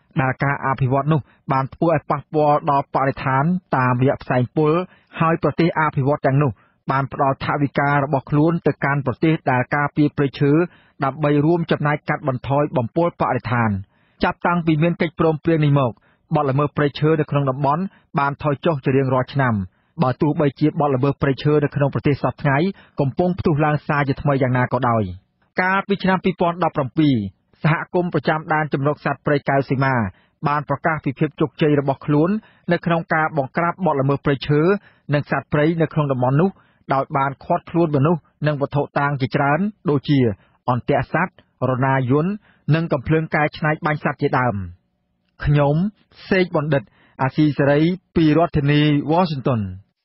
[SPEAKER 19] ដែលការអភិវឌ្ឍនោះបានធ្វើឲ្យប៉ះពាល់ដល់បរិស្ថានតាមរយៈផ្សែងពុលហើយប្រទេសអភិវឌ្ឍទាំងនោះបានផ្ដល់ថវិការបស់ខ្លួនទៅកាន់ប្រទេសដែលការពារព្រៃឈើដើម្បីរួមចំណែកកាត់បន្ថយបំពុលបរិស្ថានចាប់តាំងពីមានកិច្ចព្រមព្រៀងនេះមកបទល្មើសព្រៃឈើនៅក្នុងតំបន់បានថយចុះជារៀងរាល់ឆ្នាំបើទោះបីជាបទល្មើសព្រៃឈើនៅក្នុងប្រទេសសព្វថ្ងៃកំពុងផ្ទុះឡើងសារជាថ្មីយ៉ាងណាក៏ដោយកាលពីឆ្នាំពីរពាន់ដប់ប្រាំពីរសហគមន៍ប្រចាំដែនជំរកសត្វព្រៃកែវសីមាបានប្រកាសពីភាពជោគជ័យរបស់ខ្លួននៅក្នុងការបង្ក្រាបបទល្មើសព្រៃឈើនិងសត្វព្រៃនៅក្នុងតំបន់នោះដោយបានឃាត់ខ្លួនមនុស្សនិងវត្ថុតាងជាច្រើនដូចជាអន្ទាក់សត្វរណាយន្តនិងកំភ្លើងកែច្នៃបាញ់សត្វជាដើមខ្ញុំសេកបណ្ឌិតអាស៊ីសេរីពីរដ្ឋធានី Washington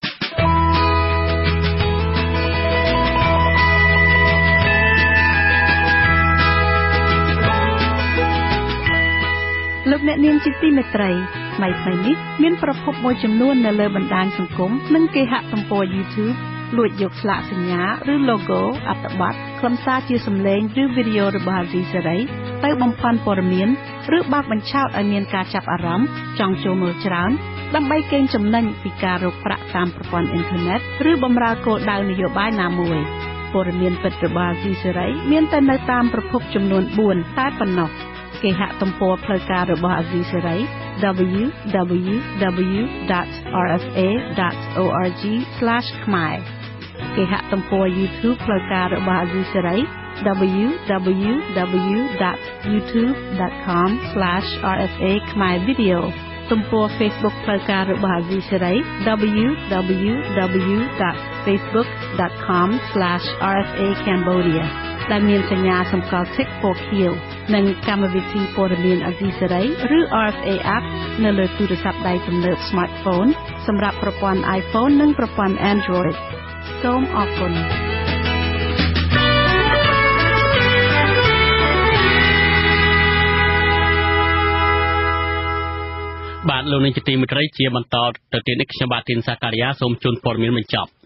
[SPEAKER 3] លោកអ្នកនាងជាទីមេត្រីថ្មីៗនេះមានប្រភពមួយចំនួននៅលើបណ្ដាញសង្គមនិងគេហទំព័រ YouTube លួចយកស្លាកសញ្ញាឬ logo អត្ថបទខ្លឹមសារជាសំឡេងឬវីដេអូរបស់អាស៊ីសេរីទៅបំភាន់ព័ត៌មានឬបើកបញ្ឆោតឲ្យមានការចាប់អារម្មណ៍ចង់ចូលមើលច្រើនដើម្បីកេងចំណេញពីការរកប្រាក់តាមប្រព័ន្ធអ៊ីនធឺណិតឬបម្រើគោលដៅនយោបាយណាមួយព័ត៌មានពិតរបស់អាស៊ីសេរីមានតែនៅតាមប្រភពចំនួនបួនតែប៉ុណ្ណោះគេហទំព័រផ្លូវការរបស់អាស៊ីសេរី double-u double-u double-u ដត r f a ដត org ស្លាស khmer គេហទំព័រ YouTube ផ្លូវការរបស់អាស៊ីសេរី double-u double-u double-u ដត youtube ដត com ស្លាស r f a khmer video ទំព័រ Facebook ផ្លូវការរបស់អាស៊ីសេរី double-u double-u double-u ដត facebook ដត com ស្លាស r f a cambodia ដែលមានសញ្ញាសម្គាល់ tick ពណ៌ខៀវនិងកម្មវិធីព័ត៌មានអាស៊ីសេរីឬ R F A App នៅលើទូរស័ព្ទដៃទំនើប Smartphone សម្រាប់ប្រព័ន្ធ iPhone និងប្រព័ន្ធ Android សូមអរគុណ
[SPEAKER 4] បាទលោកនាងជាទីមេត្រីជាបន្តទៅទៀតនេះខ្ញុំបាទទីនសាការីយ៉ាសូមជូនព័ត៌មានបញ្ចប់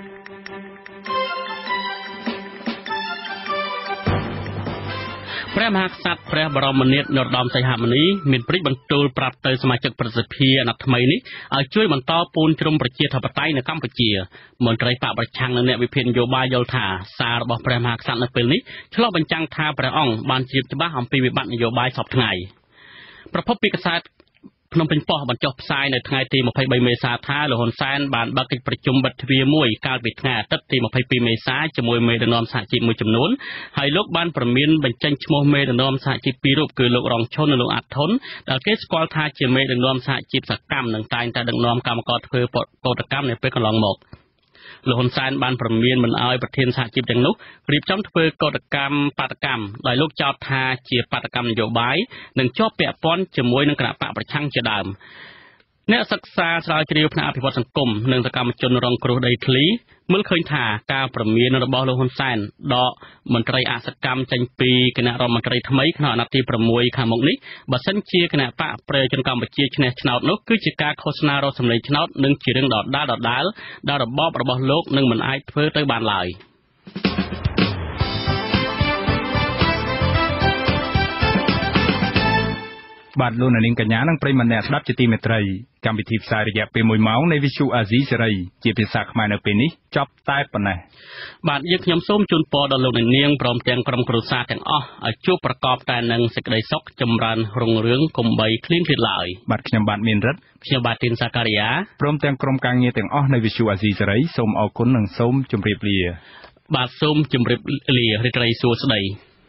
[SPEAKER 4] ព្រះមហាក្សត្រព្រះបរមនាថនរោត្តមសីហមុនីមានព្រិចបន្ទូលប្រាប់ទៅសមាជិកប្រសិទ្ធិអាណត្តិថ្មីនេះឲ្យជួយបន្តពូនជ្រុំប្រជាធិបតេយ្យនៅកម្ពុជាមន្ត្រីបកប្រឆាំងនិងអ្នកវិភាគនយោបាយយល់ថាសាររបស់ព្រះមហាក្សត្រនៅពេលនេះឆ្លុះបញ្ចាំងថាព្រះអង្គបានជ្រាបច្បាស់អំពីវិបត្តិនយោបាយសពថ្ងៃប្រពន្ធពីកាសែតភ្នំពេញប៉ុស្តិ៍បញ្ចុះផ្សាយនៅថ្ងៃទីម្ភៃបីមេសាថាលោកហ៊ុនសែនបានបើកកិច្ចប្រជុំបិទទ្វារមួយកាលពីថ្ងៃអាទិត្យទីម្ភៃពីរមេសាជាមួយមេដឹកនាំសហជីពមួយចំនួនហើយលោកបានប្រមានបញ្ចេញឈ្មោះមេដឹកនាំសហជីពពីររូបគឺលោករងឈុននិងលោកអាត់ធុនដែលគេស្គាល់ថាជាមេដឹកនាំសហជីពសកម្មនិងតែងតែដឹកនាំកម្មករធ្វើកោតកម្មនៅពេលកន្លងមកលោកហ៊ុនសែនបានប្រមានមិនអោយប្រធានសហជីពទាំងនោះរៀបចំធ្វើកោតកម្មបាតកម្មដោយលោកចោទថាជាបាតកម្មនយោបាយនិងជាប់ពាក់ព័ន្ធជាមួយនឹងគណៈបកប្រឆាំងជាដើមអ្នកសិក្សាស្រាវជ្រាវផ្នែកអភិវឌ្ឍសង្គមនិងសកម្មជនរងគ្រោះដីធ្លីមើលឃើញថាការប្រមានរបស់លោកហ៊ុនសែនដកមន្ត្រីអសកម្មចេញពីគណៈរដ្ឋមន្ត្រីថ្មីក្នុងអាណត្តិទីប្រាំមួយខាងមុខនេះបើសិនជាគណៈបកប្រជាជនកម្ពុជាឈ្នះឆ្នោតនោះគឺជាការឃោសនារកសម្លេងឆ្នោតនិងជារឿងដដែលដដែលដែលរបបរបស់លោកនឹងមិនអាចធ្វើទៅបានឡើយ
[SPEAKER 2] បាទលោកនាងកញ្ញានិងប្រិយមិត្តអ្នកស្ដាប់ជាទីមេត្រីកម្មវិធីផ្សាយរយៈពេលមួយម៉ោងនៃ Visu Asia សេរីជាភាសាខ្មែរនៅពេលនេះចប់តែប៉ុណ្ណេះ
[SPEAKER 4] បាទយើងខ្ញុំសូមជូនពរដល់លោកនាងព្រមទាំងក្រុមគ្រួសារទាំងអស់ឲ្យជួបប្រកបតែនឹងសេចក្តីសុខចម្រើនរុងរឿងកុំបីឃ្លៀងឃ្លាតឡើយ
[SPEAKER 2] បាទខ្ញុំបាទមានរិទ្ធ
[SPEAKER 4] ខ្ញុំបាទទីនសាការីយ៉ា
[SPEAKER 2] ព្រមទាំងក្រុមការងារទាំងអស់នៃ Visu Asia សេរីសូមអរគុណនិងសូមជម្រាបលា
[SPEAKER 4] បាទសូមជម្រាបលារីករាយសួស្តី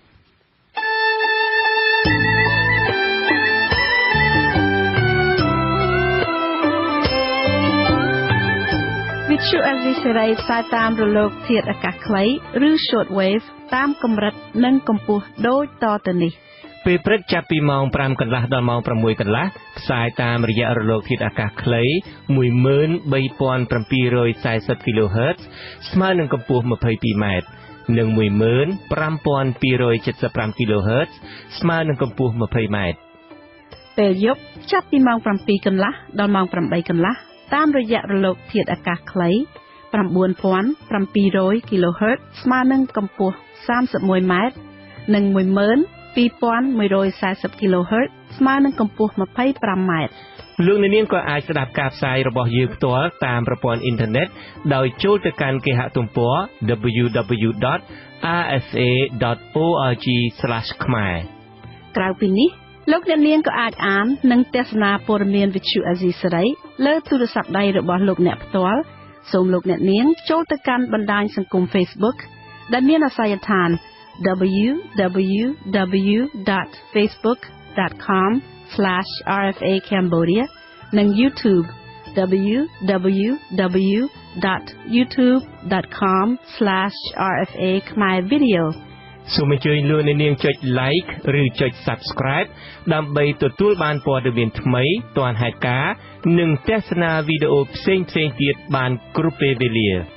[SPEAKER 3] វិទ្យុអេស៊ីសេរីផ្សាយតាមរលកធាតុអាកាសខ្លីឬ short wave តាមកម្រិតនិងកម្ពស់ដូចតទៅនេះ
[SPEAKER 5] ពេលព្រឹកចាប់ពីម៉ោងប្រាំកន្លះដល់ម៉ោងប្រាំមួយកន្លះផ្សាយតាមរយៈរលកធាតុអាកាសខ្លី មួយម៉ឺនបីពាន់ប្រាំពីររយសែសិប kHz ស្មើនឹងកម្ពស់ម្ភៃពីរម៉ែត្រនិង មួយម៉ឺនប្រាំពាន់ពីររយចិតសិបប្រាំ kHz ស្មើនឹងកម្ពស់ម្ភៃម៉ែត្រ
[SPEAKER 3] ពេលយប់ចាប់ពីម៉ោងប្រាំពីរកន្លះដល់ម៉ោងប្រាំបីកន្លះតាមរយៈរលកធាតុអាកាសខ្លី ៩ពាន់ប្រាំពីររយ kHz ស្មើនឹងកម្ពស់សាមសិបមួយម៉ែត្រនិង មួយម៉ឺនពីរពាន់មួយរយសែសិប kHz ស្មើនឹងកម្ពស់ยี่สิบห้าម៉ែត្រ
[SPEAKER 5] លោកអ្នកនាងក៏អាចស្ដាប់ការផ្សាយរបស់យើងផ្ទាល់តាមប្រព័ន្ធអ៊ីនធឺណិតដោយចូលទៅកាន់គេហទំព័រ double-u double-u double-u dot r f a dot org slash khmer
[SPEAKER 3] ក្រៅពីនេះលោកអ្នកនាងក៏អាចអាននិងទស្សនាព័ត៌មានវិទ្យុអាស៊ីសេរីលើទូរស័ព្ទដៃរបស់លោកអ្នកផ្ទាល់សូមលោកអ្នកនាងចូលទៅកាន់បណ្ដាញសង្គម Facebook ដែលមានអាសយដ្ឋាន double-u double-u double-u dot facebook dot com slash r f a cambodia និង YouTube double-u double-u double-u dot youtube dot com slash r f a khmer video
[SPEAKER 5] សូមអញ្ជើញលោកអ្នកនាងចុច like ឬចុច Subscribe ដើម្បីទទួលបានព័ត៌មានថ្មីទាន់ហេតុការណ៍និងទស្សនាវីដេអូផ្សេងៗទៀតបានគ្រប់ពេលវេលា